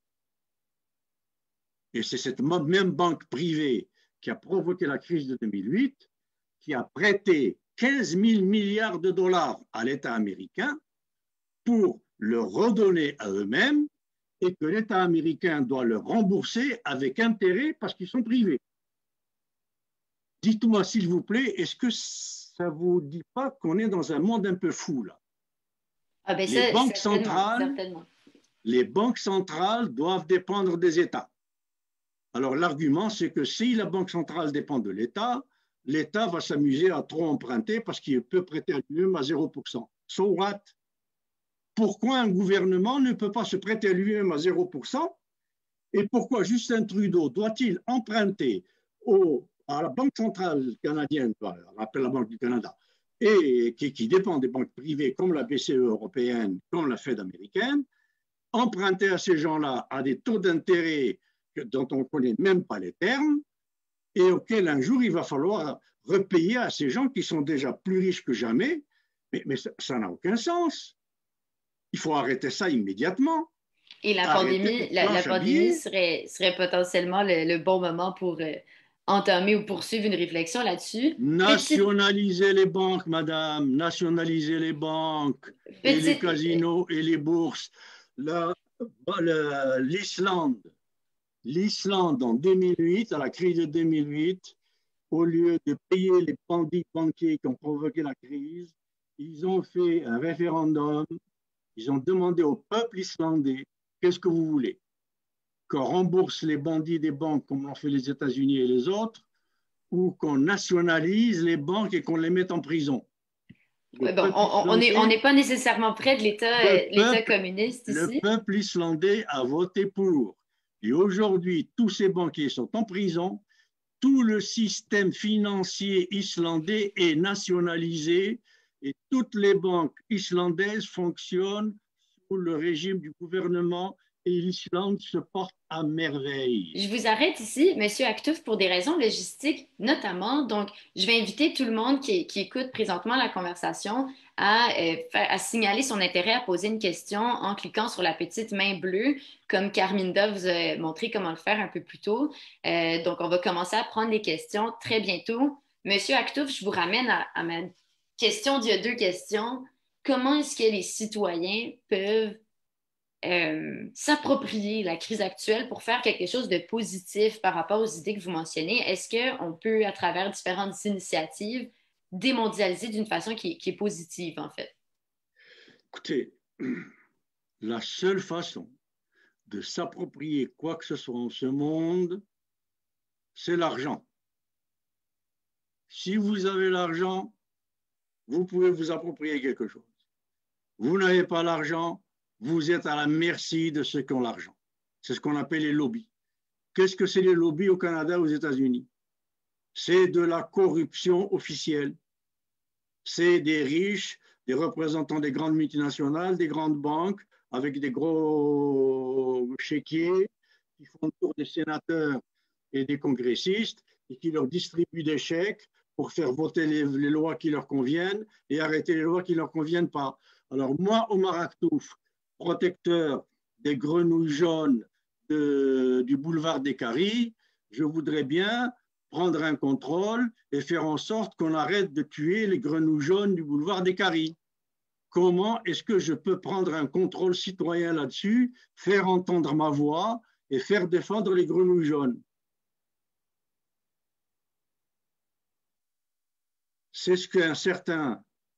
Et c'est cette même banque privée qui a provoqué la crise de 2008, qui a prêté 15 000 milliards de dollars à l'État américain pour le redonner à eux-mêmes et que l'État américain doit le rembourser avec intérêt parce qu'ils sont privés. Dites-moi, s'il vous plaît, est-ce que ça ne vous dit pas qu'on est dans un monde un peu fou, là? Ah ben les banques certainement. Les banques centrales doivent dépendre des États. Alors, l'argument, c'est que si la banque centrale dépend de l'État, l'État va s'amuser à trop emprunter parce qu'il peut prêter à lui-même à 0%. So what? Pourquoi un gouvernement ne peut pas se prêter à lui-même à 0%? Et pourquoi Justin Trudeau doit-il emprunter à la Banque centrale canadienne, on appelle la Banque du Canada, et qui dépend des banques privées comme la BCE européenne, comme la Fed américaine, emprunter à ces gens-là à des taux d'intérêt dont on ne connaît même pas les termes, et auxquels un jour il va falloir repayer à ces gens qui sont déjà plus riches que jamais, mais ça n'a aucun sens. Il faut arrêter ça immédiatement. Et la pandémie serait potentiellement le bon moment pour entamer ou poursuivre une réflexion là-dessus. Nationaliser les banques, madame, nationaliser les banques, et les casinos et les bourses. L'Islande, en 2008, à la crise de 2008, au lieu de payer les bandits banquiers qui ont provoqué la crise, ils ont fait un référendum. Ils ont demandé au peuple islandais, qu'est-ce que vous voulez? Qu'on rembourse les bandits des banques comme l'ont fait les États-Unis et les autres, ou qu'on nationalise les banques et qu'on les mette en prison? Bon, on n'est pas nécessairement près de l'État communiste ici. Le peuple islandais a voté pour. Et aujourd'hui, tous ces banquiers sont en prison. Tout le système financier islandais est nationalisé et toutes les banques islandaises fonctionnent sous le régime du gouvernement et l'Islande se porte à merveille. Je vous arrête ici, Monsieur Actouf, pour des raisons logistiques notamment. Donc, je vais inviter tout le monde qui écoute présentement la conversation à signaler son intérêt à poser une question en cliquant sur la petite main bleue, comme Carminda vous a montré comment le faire un peu plus tôt. Donc, on va commencer à prendre les questions très bientôt. Monsieur Actouf, je vous ramène à ma question d'il y a 2 questions. Comment est-ce que les citoyens peuvent s'approprier la crise actuelle pour faire quelque chose de positif par rapport aux idées que vous mentionnez? Est-ce qu'on peut, à travers différentes initiatives, démondialiser d'une façon qui est positive, en fait? Écoutez, la seule façon de s'approprier quoi que ce soit en ce monde, c'est l'argent. Si vous avez l'argent, vous pouvez vous approprier quelque chose. Vous n'avez pas l'argent, vous êtes à la merci de ceux qui ont l'argent. C'est ce qu'on appelle les lobbies. Qu'est-ce que c'est les lobbies au Canada, aux États-Unis? C'est de la corruption officielle. C'est des riches, des représentants des grandes multinationales, des grandes banques, avec des gros chéquiers qui font le tour des sénateurs et des congressistes et qui leur distribuent des chèques pour faire voter les lois qui leur conviennent et arrêter les lois qui ne leur conviennent pas. Alors moi, Omar Aktouf, protecteur des grenouilles jaunes du boulevard des Caries, je voudrais bien prendre un contrôle et faire en sorte qu'on arrête de tuer les grenouilles jaunes du boulevard des Caries. Comment est-ce que je peux prendre un contrôle citoyen là-dessus, faire entendre ma voix et faire défendre les grenouilles jaunes? C'est ce qu'un certain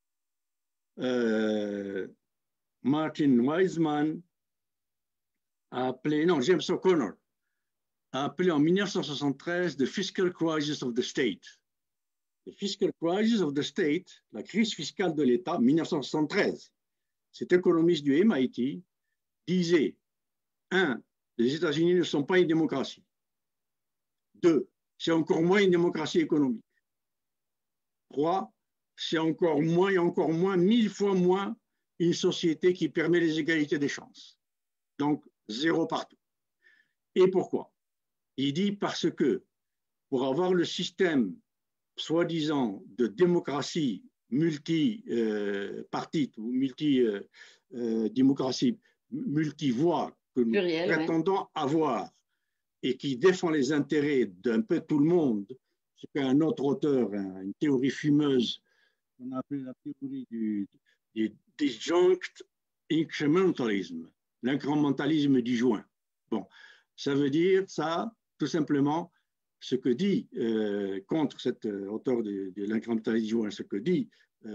Martin Wiseman a appelé, non, James O'Connor, a appelé en 1973 the fiscal crisis of the state. The fiscal crisis of the state, la crise fiscale de l'État, 1973. Cet économiste du MIT disait, 1, les États-Unis ne sont pas une démocratie. 2, c'est encore moins une démocratie économique. 3, c'est encore moins et encore moins, 1000 fois moins, une société qui permet les égalités des chances. Donc, 0 partout. Et pourquoi? Il dit parce que pour avoir le système soi-disant de démocratie multi-partite ou multi-démocratie multi-voix que nous prétendons avoir et qui défend les intérêts d'un peu tout le monde, c'est qu'un autre auteur, une théorie fumeuse, qu'on a appelée la théorie du disjunct incrementalism, l'incrémentalisme disjoint. Bon, ça veut dire ça, tout simplement, ce que dit contre cet auteur de l'incrémentalisme disjoint, ce que dit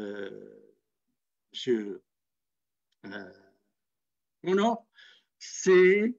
M. Honor, c'est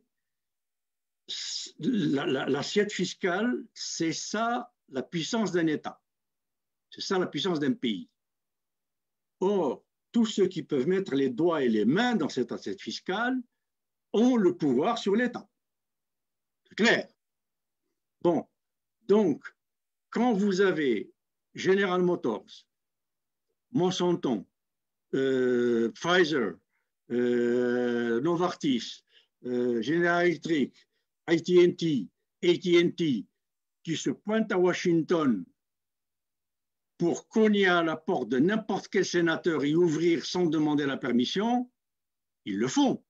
l'assiette fiscale, c'est ça la puissance d'un État. C'est ça la puissance d'un pays. Or, tous ceux qui peuvent mettre les doigts et les mains dans cette assiette fiscale ont le pouvoir sur l'État. C'est clair. Bon, donc, quand vous avez General Motors, Monsanto, Pfizer, Novartis, General Electric, AT&T, qui se pointent à Washington pour cogner à la porte de n'importe quel sénateur et ouvrir sans demander la permission, ils le font.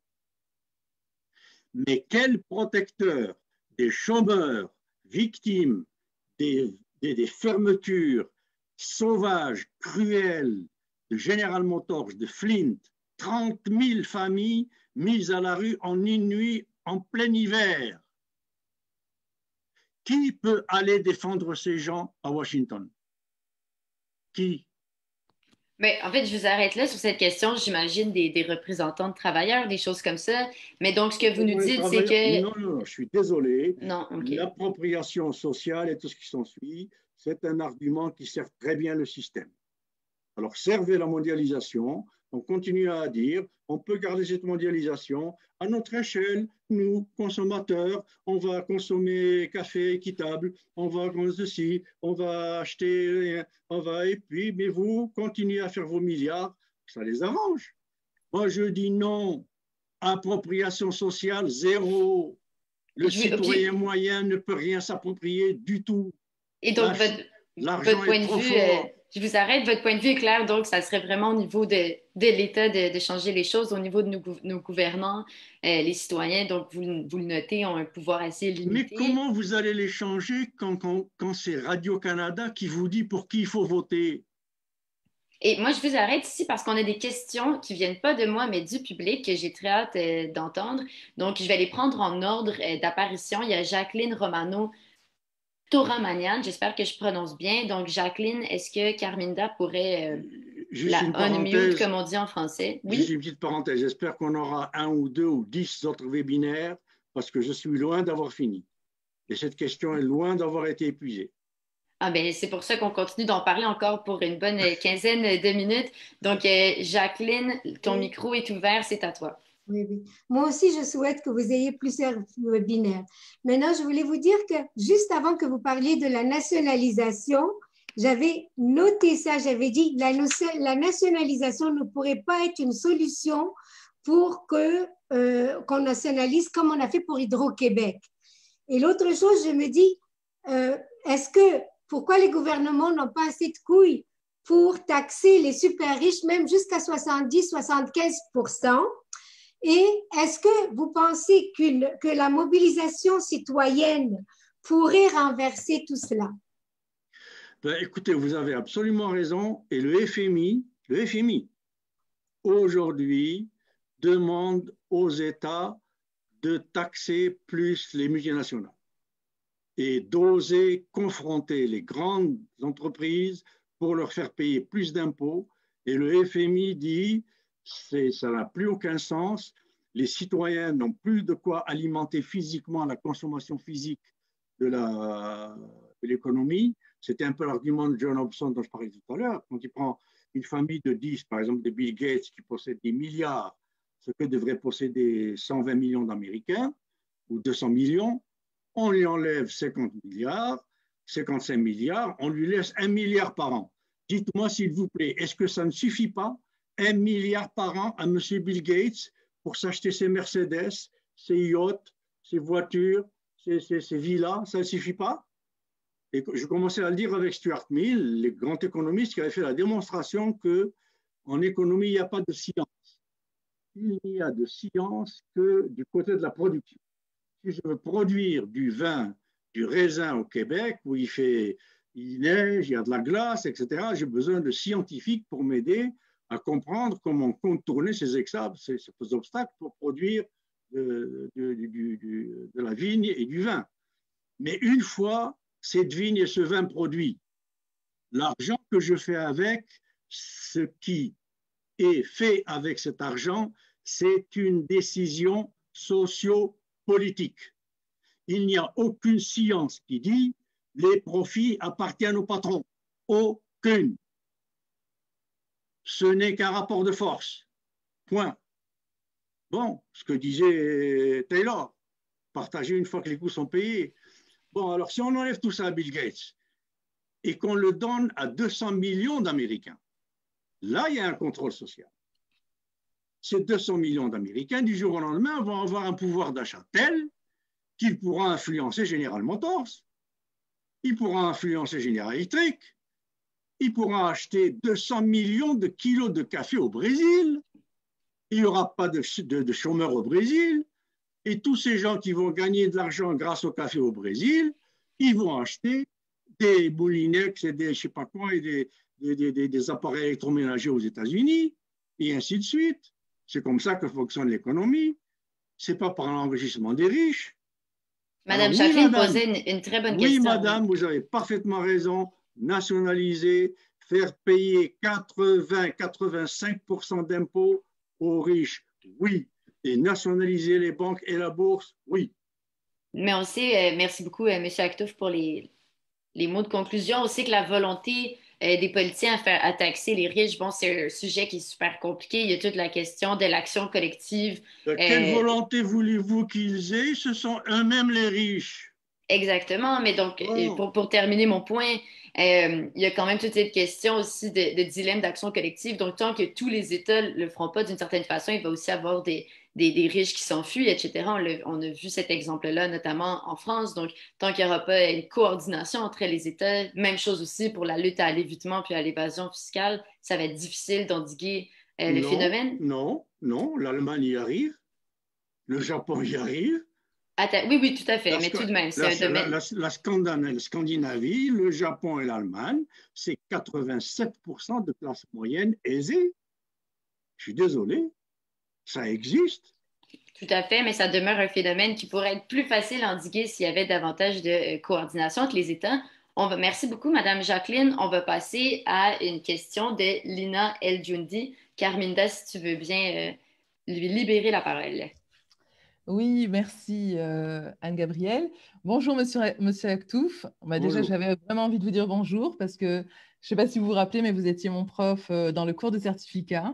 Mais quel protecteur des chômeurs victimes des fermetures sauvages, cruelles de General Motors, de Flint, 30 000 familles mises à la rue en une nuit en plein hiver. Qui peut aller défendre ces gens à Washington? Qui? Mais en fait, je vous arrête là sur cette question. J'imagine des représentants de travailleurs, des choses comme ça. Mais donc, ce que vous nous dites, c'est que... Non, je suis désolé. Non, OK. L'appropriation sociale et tout ce qui s'ensuit, c'est un argument qui sert très bien le système. Alors, servez la mondialisation. On continue à dire, on peut garder cette mondialisation à notre échelle. Nous, consommateurs, on va consommer café équitable, on va ceci, on va acheter, et puis, mais vous continuez à faire vos milliards, ça les arrange. Moi, je dis non. Appropriation sociale, 0. Le citoyen moyen ne peut rien s'approprier du tout. Et donc, votre point de vue, je vous arrête, votre point de vue est clair, donc ça serait vraiment au niveau de l'État de changer les choses, au niveau de nos gouvernants, les citoyens, donc vous le notez, ont un pouvoir assez limité. Mais comment vous allez les changer quand c'est Radio-Canada qui vous dit pour qui il faut voter? Et moi, je vous arrête ici parce qu'on a des questions qui ne viennent pas de moi, mais du public, que j'ai très hâte d'entendre. Donc, je vais les prendre en ordre d'apparition. Il y a Jacqueline Romano Toramanian, j'espère que je prononce bien. Donc, Jacqueline, est-ce que Carminda pourrait unmute, comme on dit en français? Oui? Juste une petite parenthèse. J'espère qu'on aura 1 ou 2 ou 10 autres webinaires parce que je suis loin d'avoir fini. Et cette question est loin d'avoir été épuisée. Ah ben, c'est pour ça qu'on continue d'en parler encore pour une bonne quinzaine de minutes. Donc, Jacqueline, ton micro est ouvert, c'est à toi. Oui, oui. Moi aussi, je souhaite que vous ayez plusieurs webinaires. Maintenant, je voulais vous dire que juste avant que vous parliez de la nationalisation, j'avais noté ça, j'avais dit la nationalisation ne pourrait pas être une solution pour qu'on nationalise comme on a fait pour Hydro-Québec. Et l'autre chose, je me dis, pourquoi les gouvernements n'ont pas assez de couilles pour taxer les super riches, même jusqu'à 70-75%? Et est-ce que vous pensez que la mobilisation citoyenne pourrait renverser tout cela? Ben, écoutez, vous avez absolument raison. Et le FMI aujourd'hui, demande aux États de taxer plus les multinationales et d'oser confronter les grandes entreprises pour leur faire payer plus d'impôts. Et le FMI dit, ça n'a plus aucun sens. Les citoyens n'ont plus de quoi alimenter physiquement la consommation physique de l'économie. C'était un peu l'argument de John Hobson dont je parlais tout à l'heure. Quand il prend une famille de 10, par exemple de Bill Gates, qui possède des milliards, ce que devraient posséder 120 millions d'Américains, ou 200 millions, on lui enlève 50 milliards, 55 milliards, on lui laisse 1 milliard par an. Dites-moi s'il vous plaît, est-ce que ça ne suffit pas, 1 milliard par an à M. Bill Gates pour s'acheter ses Mercedes, ses yachts, ses voitures, ses villas, ça ne suffit pas? Et je commençais à le dire avec Stuart Mill, le grand économiste qui avait fait la démonstration qu'en économie, il n'y a pas de science. Il n'y a de science que du côté de la production. Si je veux produire du vin, du raisin au Québec, où il neige, il y a de la glace, etc., j'ai besoin de scientifiques pour m'aider à comprendre comment contourner ces obstacles pour produire de la vigne et du vin. Mais une fois cette vigne et ce vin produits, l'argent que je fais avec, ce qui est fait avec cet argent, c'est une décision socio-politique. Il n'y a aucune science qui dit les profits appartiennent au patron. Aucune. Ce n'est qu'un rapport de force. Point. Bon, ce que disait Taylor, partager une fois que les coûts sont payés. Bon, alors si on enlève tout ça à Bill Gates et qu'on le donne à 200 millions d'Américains, là, il y a un contrôle social. Ces 200 millions d'Américains, du jour au lendemain, vont avoir un pouvoir d'achat tel qu'il pourra influencer General Motors, il pourra influencer General Electric, il pourra acheter 200 millions de kilos de café au Brésil, il n'y aura pas de chômeurs au Brésil, et tous ces gens qui vont gagner de l'argent grâce au café au Brésil, ils vont acheter des Moulinex et des je ne sais pas quoi, et des appareils électroménagers aux États-Unis, et ainsi de suite. C'est comme ça que fonctionne l'économie. Ce n'est pas par l'enrichissement des riches. Madame Jacqueline posait une très bonne question. Oui, madame, vous avez parfaitement raison. Nationaliser, faire payer 80-85% d'impôts aux riches, oui. Et nationaliser les banques et la bourse, oui. Mais on sait, merci beaucoup, M. Actouf, pour les mots de conclusion. On sait que la volonté des politiciens à taxer les riches, bon, c'est un sujet qui est super compliqué. Il y a toute la question de l'action collective. Quelle volonté voulez-vous qu'ils aient? Ce sont eux-mêmes les riches. Exactement, mais donc, pour terminer mon point, il y a quand même toute cette question aussi de dilemme d'action collective. Donc, tant que tous les États ne le feront pas d'une certaine façon, il va aussi avoir des riches qui s'enfuient, etc. On a vu cet exemple-là, notamment en France. Donc, tant qu'il n'y aura pas une coordination entre les États, même chose aussi pour la lutte à l'évitement puis à l'évasion fiscale, ça va être difficile d'endiguer le phénomène. Non, l'Allemagne y arrive, le Japon y arrive. Oui, oui, tout à fait, mais tout de même, c'est un domaine. La Scandinavie, le Japon et l'Allemagne, c'est 87% de classe moyenne aisée. Je suis désolé, ça existe. Tout à fait, mais ça demeure un phénomène qui pourrait être plus facile à endiguer s'il y avait davantage de coordination entre les États. Merci beaucoup, Madame Jacqueline. On va passer à une question de Lina El-Djoundi. Carminda, si tu veux bien lui libérer la parole. Oui, merci Anne-Gabrielle. Bonjour Monsieur Actouf. Déjà, j'avais vraiment envie de vous dire bonjour parce que je ne sais pas si vous vous rappelez, mais vous étiez mon prof dans le cours de certificat.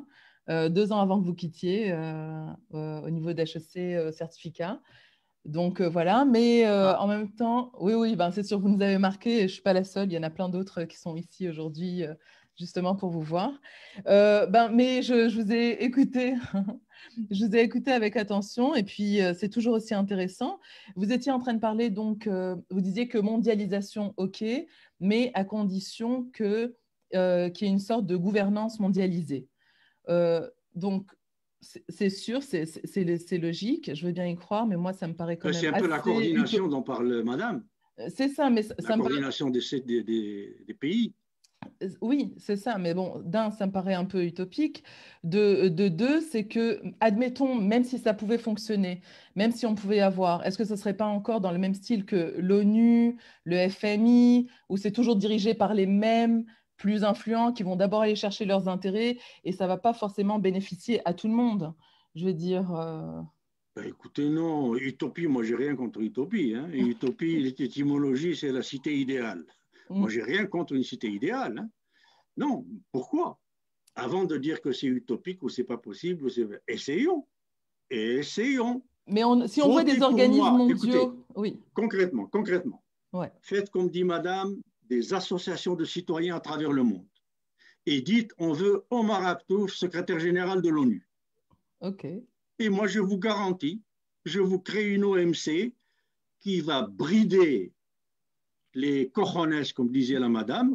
2 ans avant que vous quittiez au niveau d'HEC certificat. Donc voilà, mais en même temps, oui, ben, c'est sûr, vous nous avez marqué, et je ne suis pas la seule, il y en a plein d'autres qui sont ici aujourd'hui justement pour vous voir. Mais je vous ai écouté, je vous ai écouté avec attention, et puis c'est toujours aussi intéressant. Vous étiez en train de parler, donc, vous disiez que mondialisation, ok, mais à condition qu'il y ait une sorte de gouvernance mondialisée. Donc, c'est sûr, c'est logique, je veux bien y croire, mais moi, ça me paraît quand même C'est un peu la coordination dont parle Madame. C'est ça, mais la coordination des pays. Oui, c'est ça, mais bon, d'un, ça me paraît un peu utopique. De deux, c'est que, admettons, même si ça pouvait fonctionner, même si on pouvait avoir, est-ce que ce ne serait pas encore dans le même style que l'ONU, le FMI, où c'est toujours dirigé par les mêmes plus influents qui vont d'abord aller chercher leurs intérêts et ça ne va pas forcément bénéficier à tout le monde. Je veux dire... Écoutez, non, utopie, moi, j'ai rien contre utopie. Hein. Utopie, l'étymologie, c'est la cité idéale. Moi, j'ai rien contre une cité idéale. Hein. Non, pourquoi? Avant de dire que c'est utopique ou c'est pas possible, essayons. Essayons. Mais si on voit des organismes mondiaux... Écoutez, oui. Concrètement, ouais. Faites comme dit Madame, des associations de citoyens à travers le monde. Et dites, on veut Omar Abtouf, secrétaire général de l'ONU. OK. Et moi, je vous garantis, je vous crée une OMC qui va brider les cojones, comme disait la madame,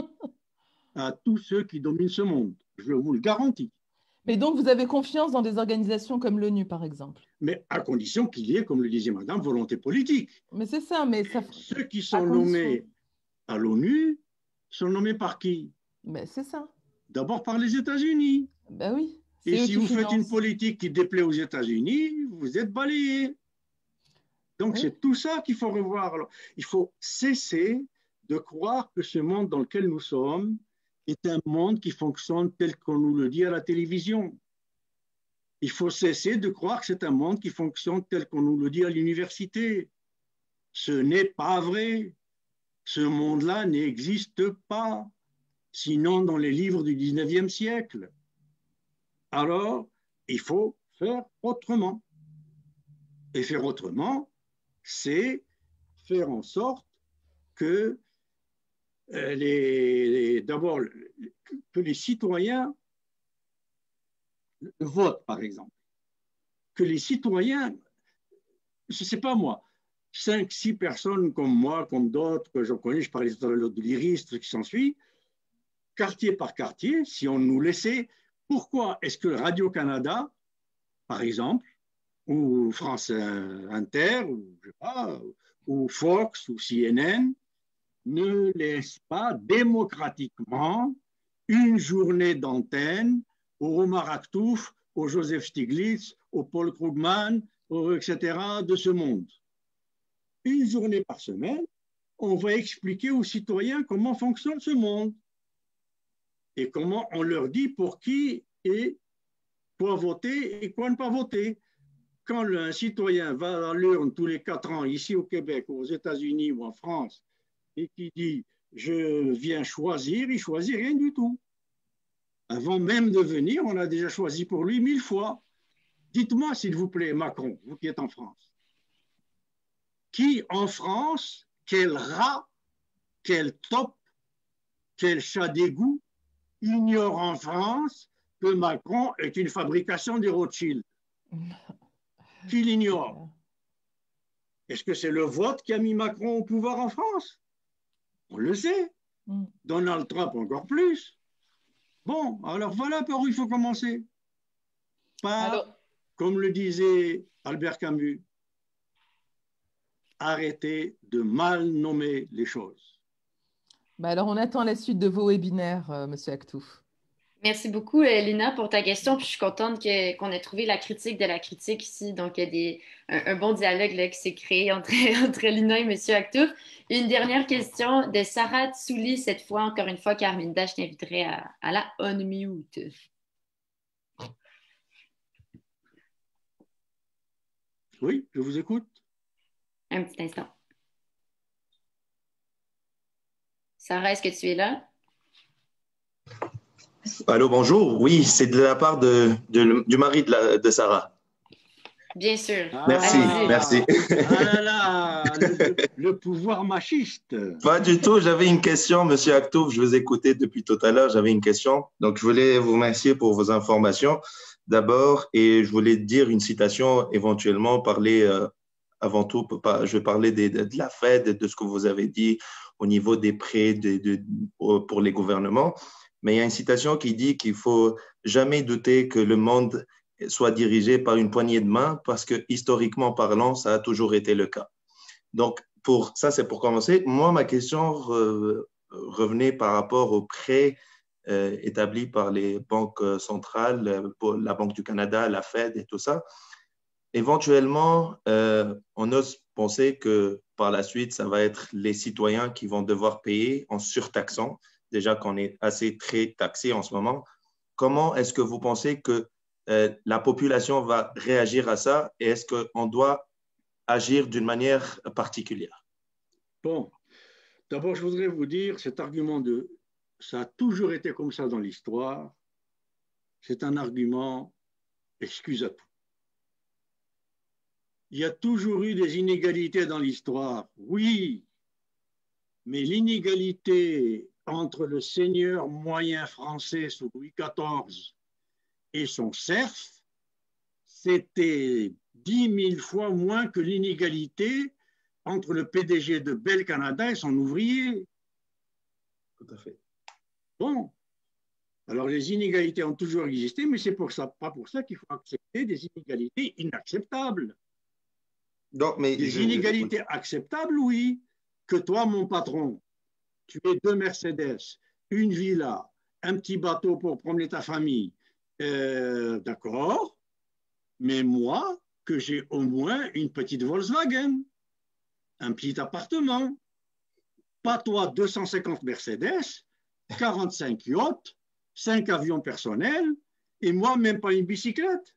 à tous ceux qui dominent ce monde. Je vous le garantis. Mais donc, vous avez confiance dans des organisations comme l'ONU, par exemple? Mais à condition qu'il y ait, comme le disait madame, volonté politique. Mais c'est ça, mais ça... Ceux qui sont nommés à l'ONU sont nommés par qui? Mais c'est ça. D'abord par les États-Unis. Ben oui. Et si vous faites une politique qui déplaît aux États-Unis, vous êtes balayé. Donc, c'est tout ça qu'il faut revoir. Alors, il faut cesser de croire que ce monde dans lequel nous sommes est un monde qui fonctionne tel qu'on nous le dit à la télévision. Il faut cesser de croire que c'est un monde qui fonctionne tel qu'on nous le dit à l'université. Ce n'est pas vrai. Ce monde-là n'existe pas, sinon dans les livres du 19e siècle. Alors, il faut faire autrement. Et faire autrement, c'est faire en sorte que d'abord que les citoyens, le vote par exemple, que les citoyens, je ne sais pas moi, 5-6 personnes comme moi, comme d'autres que je connais, je parlais tout à l'heure de l'IRIST qui s'ensuit, quartier par quartier, si on nous laissait, pourquoi est-ce que Radio-Canada, par exemple, ou France Inter, ou, je sais pas, ou Fox, ou CNN, ne laisse pas démocratiquement une journée d'antenne au Omar Abtouf, au Joseph Stiglitz, au Paul Krugman, etc. de ce monde. Une journée par semaine, on va expliquer aux citoyens comment fonctionne ce monde et comment on leur dit pour qui et quoi voter et quoi ne pas voter. Quand un citoyen va à l'urne tous les 4 ans, ici au Québec, aux États-Unis ou en France, et qui dit « je viens choisir », il ne choisit rien du tout. Avant même de venir, on a déjà choisi pour lui 1000 fois. Dites-moi, s'il vous plaît, Macron, vous qui êtes en France, qui en France, quel rat, quel top, quel chat d'égout, ignore en France que Macron est une fabrication des Rothschild? Qui l'ignore? Est-ce que c'est le vote qui a mis Macron au pouvoir en France? On le sait. Donald Trump encore plus. Bon, alors voilà par où il faut commencer. Comme le disait Albert Camus, arrêter de mal nommer les choses. Alors, on attend la suite de vos webinaires, Monsieur Actouf. Merci beaucoup, Lina, pour ta question. Puis je suis contente qu'on ait trouvé la critique de la critique ici. Donc, il y a un bon dialogue là, qui s'est créé entre Lina et M. Actouf. Une dernière question de Sarah Tsouli, cette fois, encore une fois, Carminda, je t'inviterai à la unmute. Oui, je vous écoute. Un petit instant. Sarah, est-ce que tu es là? Allô, bonjour. Oui, c'est de la part du mari de Sarah. Bien sûr. Merci, Allez-y. merci. Ah là là, le pouvoir machiste. Pas du tout. J'avais une question, Monsieur Aktouf. Je vous écoutais depuis tout à l'heure. J'avais une question. Donc, je voulais vous remercier pour vos informations d'abord. Et je voulais dire une citation, éventuellement parler avant tout. Je vais parler de la Fed, de ce que vous avez dit au niveau des prêts pour les gouvernements. Mais il y a une citation qui dit qu'il faut jamais douter que le monde soit dirigé par une poignée de main parce que historiquement parlant, ça a toujours été le cas. Donc, ça, c'est pour commencer. Moi, ma question revenait par rapport aux prêts établis par les banques centrales, pour la Banque du Canada, la Fed et tout ça. Éventuellement, on ose penser que par la suite, ça va être les citoyens qui vont devoir payer en surtaxant, déjà qu'on est assez très taxé en ce moment. Comment est-ce que vous pensez que la population va réagir à ça et est-ce qu'on doit agir d'une manière particulière? Bon, d'abord, je voudrais vous dire, cet argument de « ça a toujours été comme ça dans l'histoire », c'est un argument excuse à tout. Il y a toujours eu des inégalités dans l'histoire, oui, mais l'inégalité entre le seigneur moyen français sous Louis XIV et son serf, c'était 10 000 fois moins que l'inégalité entre le PDG de Bell Canada et son ouvrier. Tout à fait. Bon, alors les inégalités ont toujours existé, mais c'est pas pour ça qu'il faut accepter des inégalités inacceptables. Donc, mais des inégalités acceptables, oui. Que toi, mon patron, tu aies 2 Mercedes, une villa, un petit bateau pour promener ta famille, d'accord, mais moi, que j'ai au moins une petite Volkswagen, un petit appartement, pas toi 250 Mercedes, 45 yachts, 5 avions personnels, et moi même pas une bicyclette.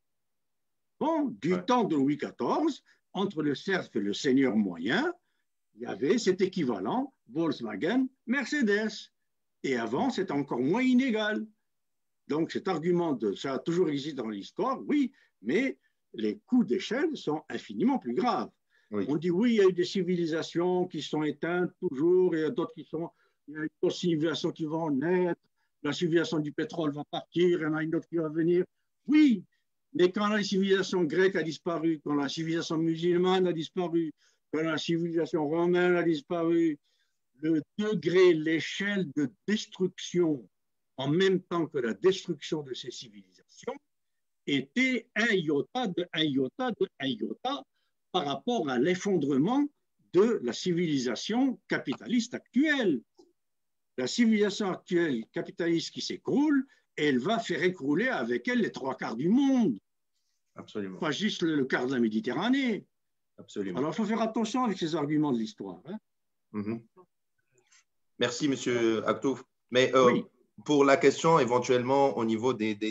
Bon, du temps de Louis XIV, entre le serf et le seigneur moyen, il y avait cet équivalent Volkswagen, Mercedes. Et avant, c'était encore moins inégal. Donc cet argument de ça a toujours existé dans l'histoire, oui, mais les coûts d'échelle sont infiniment plus graves. Oui. On dit oui, il y a eu des civilisations qui sont éteintes toujours, et il y a d'autres il y a d'autres civilisations qui vont naître, la civilisation du pétrole va partir, il y en a une autre qui va venir. Oui, mais quand la civilisation grecque a disparu, quand la civilisation musulmane a disparu, quand la civilisation romaine a disparu, le degré, l'échelle de destruction en même temps que la destruction de ces civilisations était un iota de un iota de un iota par rapport à l'effondrement de la civilisation capitaliste actuelle. La civilisation actuelle capitaliste qui s'écroule, elle va faire écrouler avec elle les 3/4 du monde. Absolument. Pas juste le quart de la Méditerranée. Absolument. Alors, il faut faire attention avec ces arguments de l'histoire. Hein. Mm-hmm. Merci, M. Aktouf. Mais oui. Pour la question, éventuellement, au niveau de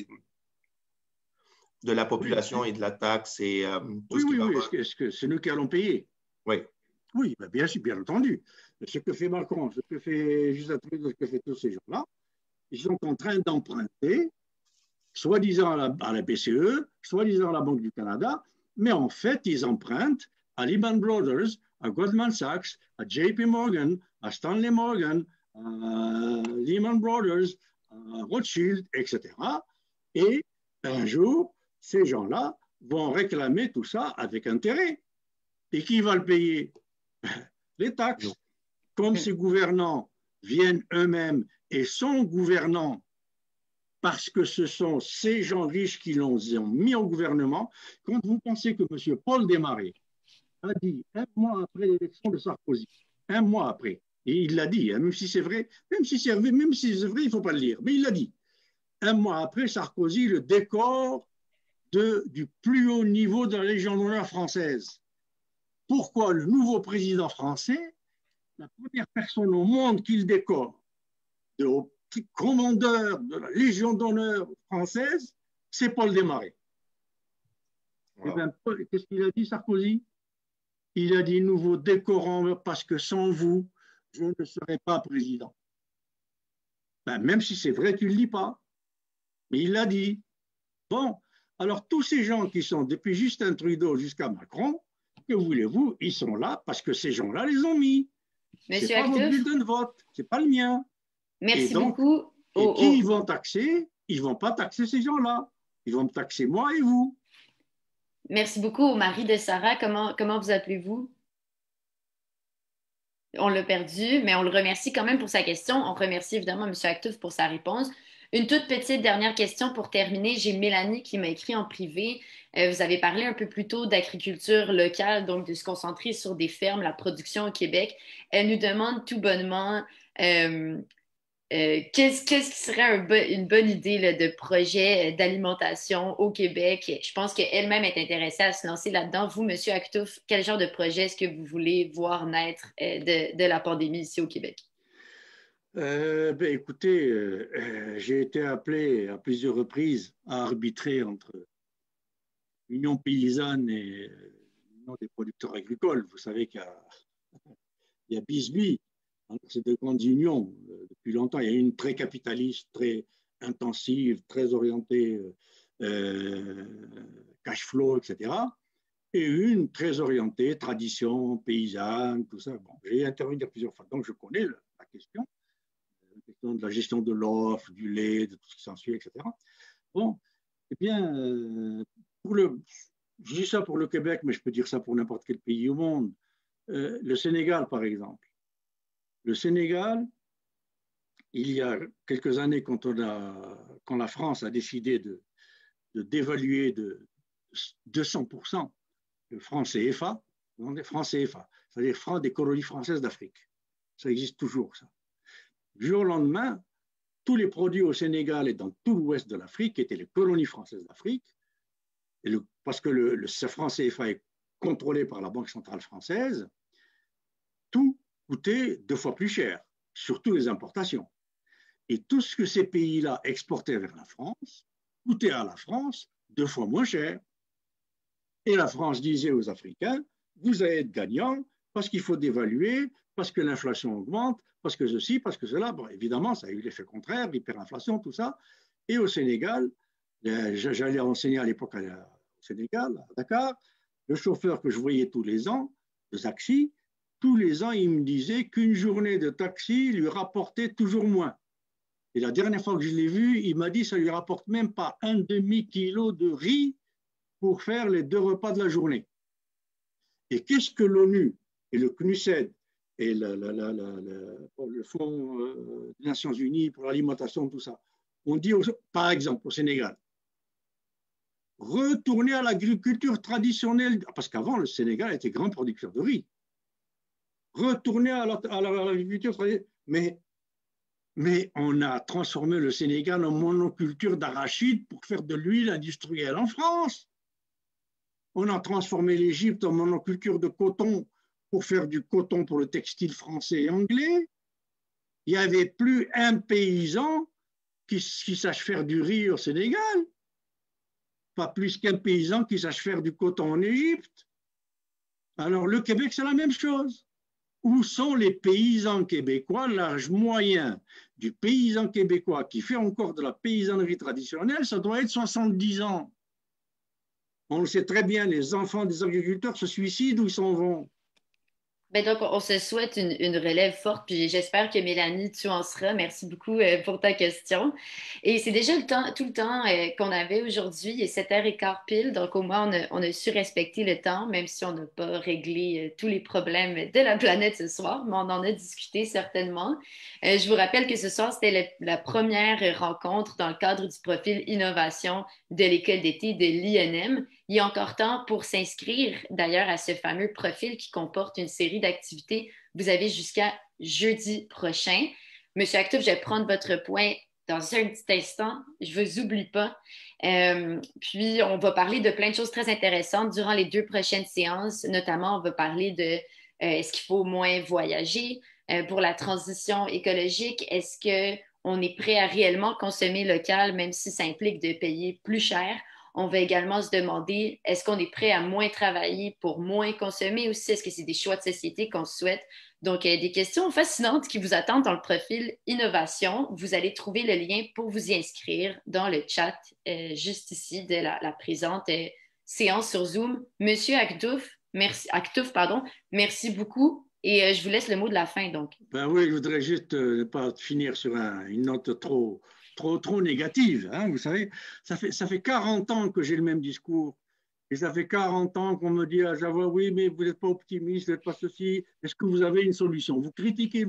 la population et de la taxe et tout ce qui va... Oui, est-ce que c'est nous qui allons payer? Oui. Oui, bien sûr, bien entendu. Ce que fait Macron, ce que fait Justin Trudeau, ce que fait tous ces gens-là, ils sont en train d'emprunter, soi-disant à la BCE, soi-disant à la Banque du Canada, mais en fait, ils empruntent à Lehman Brothers, à Goldman Sachs, à JP Morgan, à Stanley Morgan, à Lehman Brothers, à Rothschild, etc. Et un jour, ces gens-là vont réclamer tout ça avec intérêt. Et qui va le payer? Les taxes. Comme ces gouvernants viennent eux-mêmes et sont gouvernants parce que ce sont ces gens riches qui l'ont mis au gouvernement, quand vous pensez que M. Paul Desmarais a dit un mois après l'élection de Sarkozy, un mois après, et il l'a dit, hein, même si c'est vrai, il ne faut pas le lire, mais il l'a dit. Un mois après, Sarkozy le décore du plus haut niveau de la Légion d'honneur française. Pourquoi le nouveau président français, la première personne au monde qu'il décore, de commandeur de la Légion d'honneur française, c'est Paul Desmarais. Wow. Qu'est-ce qu'il a dit, Sarkozy? Il a dit, nous vous décorons parce que sans vous, je ne serai pas président. Ben, même si c'est vrai, tu ne le dis pas. Mais il l'a dit. Bon, alors tous ces gens qui sont, depuis Justin Trudeau jusqu'à Macron, que voulez-vous, ils sont là parce que ces gens-là les ont mis. Ce n'est Monsieur pas votre Acteuf, bulletin de vote, ce n'est pas le mien. Et merci donc, beaucoup. et qui ils vont taxer? Ils ne vont pas taxer ces gens-là. Ils vont me taxer moi et vous. Merci beaucoup au mari de Sarah. Comment vous appelez-vous? On l'a perdu, mais on le remercie quand même pour sa question. On remercie évidemment M. Acteuf pour sa réponse. Une toute petite dernière question pour terminer. J'ai Mélanie qui m'a écrit en privé. Vous avez parlé un peu plus tôt d'agriculture locale, donc de se concentrer sur des fermes, la production au Québec. Elle nous demande tout bonnement qu'est-ce qui serait une bonne idée là, de projet d'alimentation au Québec? Je pense qu'elle-même est intéressée à se lancer là-dedans. Vous, M. Actouf, quel genre de projet est-ce que vous voulez voir naître de la pandémie ici au Québec? Écoutez, j'ai été appelé à plusieurs reprises à arbitrer entre l'Union paysanne et l'Union des producteurs agricoles. Vous savez qu'il y a Bisbee, ces deux grandes unions. Depuis longtemps, il y a une très capitaliste, très intensive, très orientée cash flow, etc. Et une très orientée tradition, paysanne, tout ça. Bon, j'ai intervenu plusieurs fois, donc je connais la question de la gestion de l'offre, du lait, de tout ce qui s'ensuit, etc. Bon, eh bien, je dis ça pour le Québec, mais je peux dire ça pour n'importe quel pays au monde. Le Sénégal, par exemple. Le Sénégal, il y a quelques années, quand la France a décidé de dévaluer de 200% le franc CFA, franc CFA, c'est-à-dire franc des colonies françaises d'Afrique. Ça existe toujours, ça. Du jour au lendemain, tous les produits au Sénégal et dans tout l'ouest de l'Afrique étaient les colonies françaises d'Afrique, parce que le franc CFA est contrôlé par la Banque centrale française, tout coûtait 2 fois plus cher, surtout les importations. Et tout ce que ces pays-là exportaient vers la France coûtait à la France 2 fois moins cher. Et la France disait aux Africains, vous allez être gagnants parce qu'il faut dévaluer, parce que l'inflation augmente, parce que ceci, parce que cela. Bon, évidemment, ça a eu l'effet contraire, l'hyperinflation, tout ça. Et au Sénégal, j'allais enseigner à l'époque au Sénégal, à Dakar, le chauffeur que je voyais tous les ans, de taxi, tous les ans, il me disait qu'une journée de taxi lui rapportait toujours moins. Et la dernière fois que je l'ai vu, il m'a dit que ça ne lui rapporte même pas un demi-kilo de riz pour faire les 2 repas de la journée. Et qu'est-ce que l'ONU et le CNUSED et le Fonds des Nations Unies pour l'alimentation, tout ça, on dit, par exemple, au Sénégal, retourner à l'agriculture traditionnelle, parce qu'avant, le Sénégal était grand producteur de riz. Retourner à l'agriculture traditionnelle. Mais on a transformé le Sénégal en monoculture d'arachide pour faire de l'huile industrielle en France. On a transformé l'Égypte en monoculture de coton pour faire du coton pour le textile français et anglais. Il n'y avait plus un paysan qui sache faire du riz au Sénégal. Pas plus qu'un paysan qui sache faire du coton en Égypte. Alors le Québec, c'est la même chose. Où sont les paysans québécois? L'âge moyen du paysan québécois qui fait encore de la paysannerie traditionnelle, ça doit être 70 ans. On le sait très bien, les enfants des agriculteurs se suicident ou ils s'en vont. Ben donc, on se souhaite une relève forte, puis j'espère que Mélanie, tu en seras. Merci beaucoup pour ta question. Et c'est déjà tout le temps qu'on avait aujourd'hui. Il est 7h15 pile, donc au moins on a su respecter le temps, même si on n'a pas réglé tous les problèmes de la planète ce soir, mais on en a discuté certainement. Je vous rappelle que ce soir, c'était la première rencontre dans le cadre du profil innovation de l'école d'été de l'INM. Il y a encore temps pour s'inscrire d'ailleurs à ce fameux profil qui comporte une série d'activités. Vous avez jusqu'à jeudi prochain. Monsieur Actouf, je vais prendre votre point dans un petit instant. Je ne vous oublie pas. Puis, on va parler de plein de choses très intéressantes durant les 2 prochaines séances. Notamment, on va parler de est-ce qu'il faut moins voyager pour la transition écologique? Est-ce qu'on est prêt à réellement consommer local, même si ça implique de payer plus cher? On va également se demander, est-ce qu'on est prêt à moins travailler pour moins consommer aussi? Est-ce que c'est des choix de société qu'on souhaite? Donc, des questions fascinantes qui vous attendent dans le profil Innovation. Vous allez trouver le lien pour vous y inscrire dans le chat juste ici de la présente séance sur Zoom. Monsieur Aktouf, merci beaucoup. Et je vous laisse le mot de la fin, donc. Ben oui, je voudrais juste ne pas finir sur une note trop négative. Hein, vous savez, ça fait 40 ans que j'ai le même discours. Et ça fait 40 ans qu'on me dit à Java, oui, mais vous n'êtes pas optimiste, vous n'êtes pas ceci. Est-ce que vous avez une solution? Vous critiquez,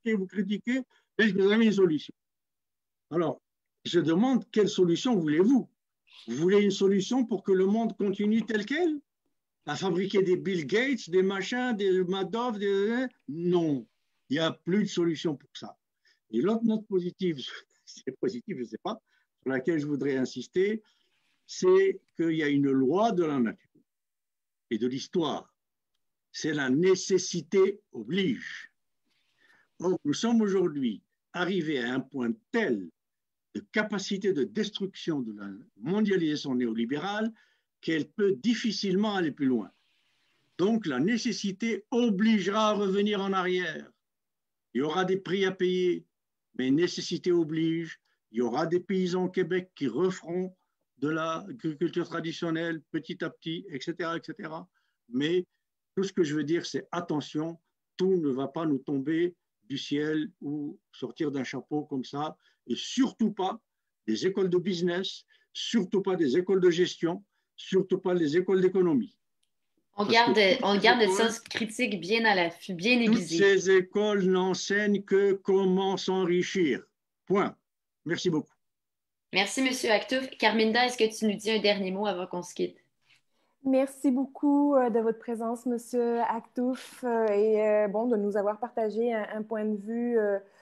est-ce que vous avez une solution? Alors, je demande, quelle solution voulez-vous? Vous voulez une solution pour que le monde continue tel quel? À fabriquer des Bill Gates, des machins, des Madoff, non, il n'y a plus de solution pour ça. Et l'autre note positive, c'est positif, je ne sais pas, sur laquelle je voudrais insister, c'est qu'il y a une loi de la nature et de l'histoire. C'est la nécessité oblige. Or, nous sommes aujourd'hui arrivés à un point tel de capacité de destruction de la mondialisation néolibérale qu'elle peut difficilement aller plus loin. Donc, la nécessité obligera à revenir en arrière. Il y aura des prix à payer, mais nécessité oblige. Il y aura des paysans au Québec qui referont de l'agriculture traditionnelle petit à petit, etc., etc. Mais tout ce que je veux dire, c'est attention, tout ne va pas nous tomber du ciel ou sortir d'un chapeau comme ça, et surtout pas des écoles de business, surtout pas des écoles de gestion, surtout pas les écoles d'économie. On garde le sens critique bien à l'affût, bien aiguisé. Toutes ces écoles n'enseignent que comment s'enrichir. Point. Merci beaucoup. Merci, M. Aktouf. Carminda, est-ce que tu nous dis un dernier mot avant qu'on se quitte? Merci beaucoup de votre présence, M. Aktouf, et de nous avoir partagé un point de vue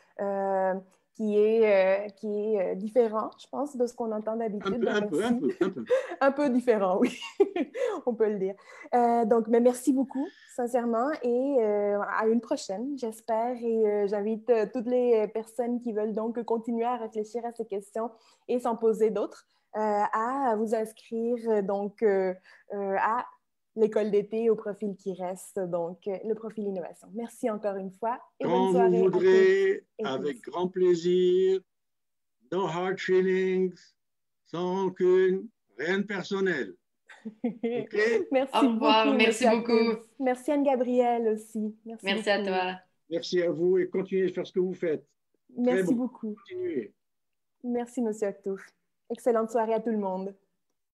qui est différent, je pense, de ce qu'on entend d'habitude. Un peu différent, oui, on peut le dire. Mais merci beaucoup, sincèrement, et à une prochaine, j'espère, et j'invite toutes les personnes qui veulent donc continuer à réfléchir à ces questions et s'en poser d'autres à vous inscrire donc à l'école d'été au profil qui reste, donc le profil innovation. Merci encore une fois. Et quand vous voudrez, avec grand plaisir, no hard feelings, sans rancune, rien de personnel. Okay? Merci Au revoir, beaucoup. Merci beaucoup. Merci Anne-Gabrielle aussi. Merci à toi. Merci à vous et continuez de faire ce que vous faites. Merci beaucoup. Continuez. Merci, M. Aktouf. Excellente soirée à tout le monde.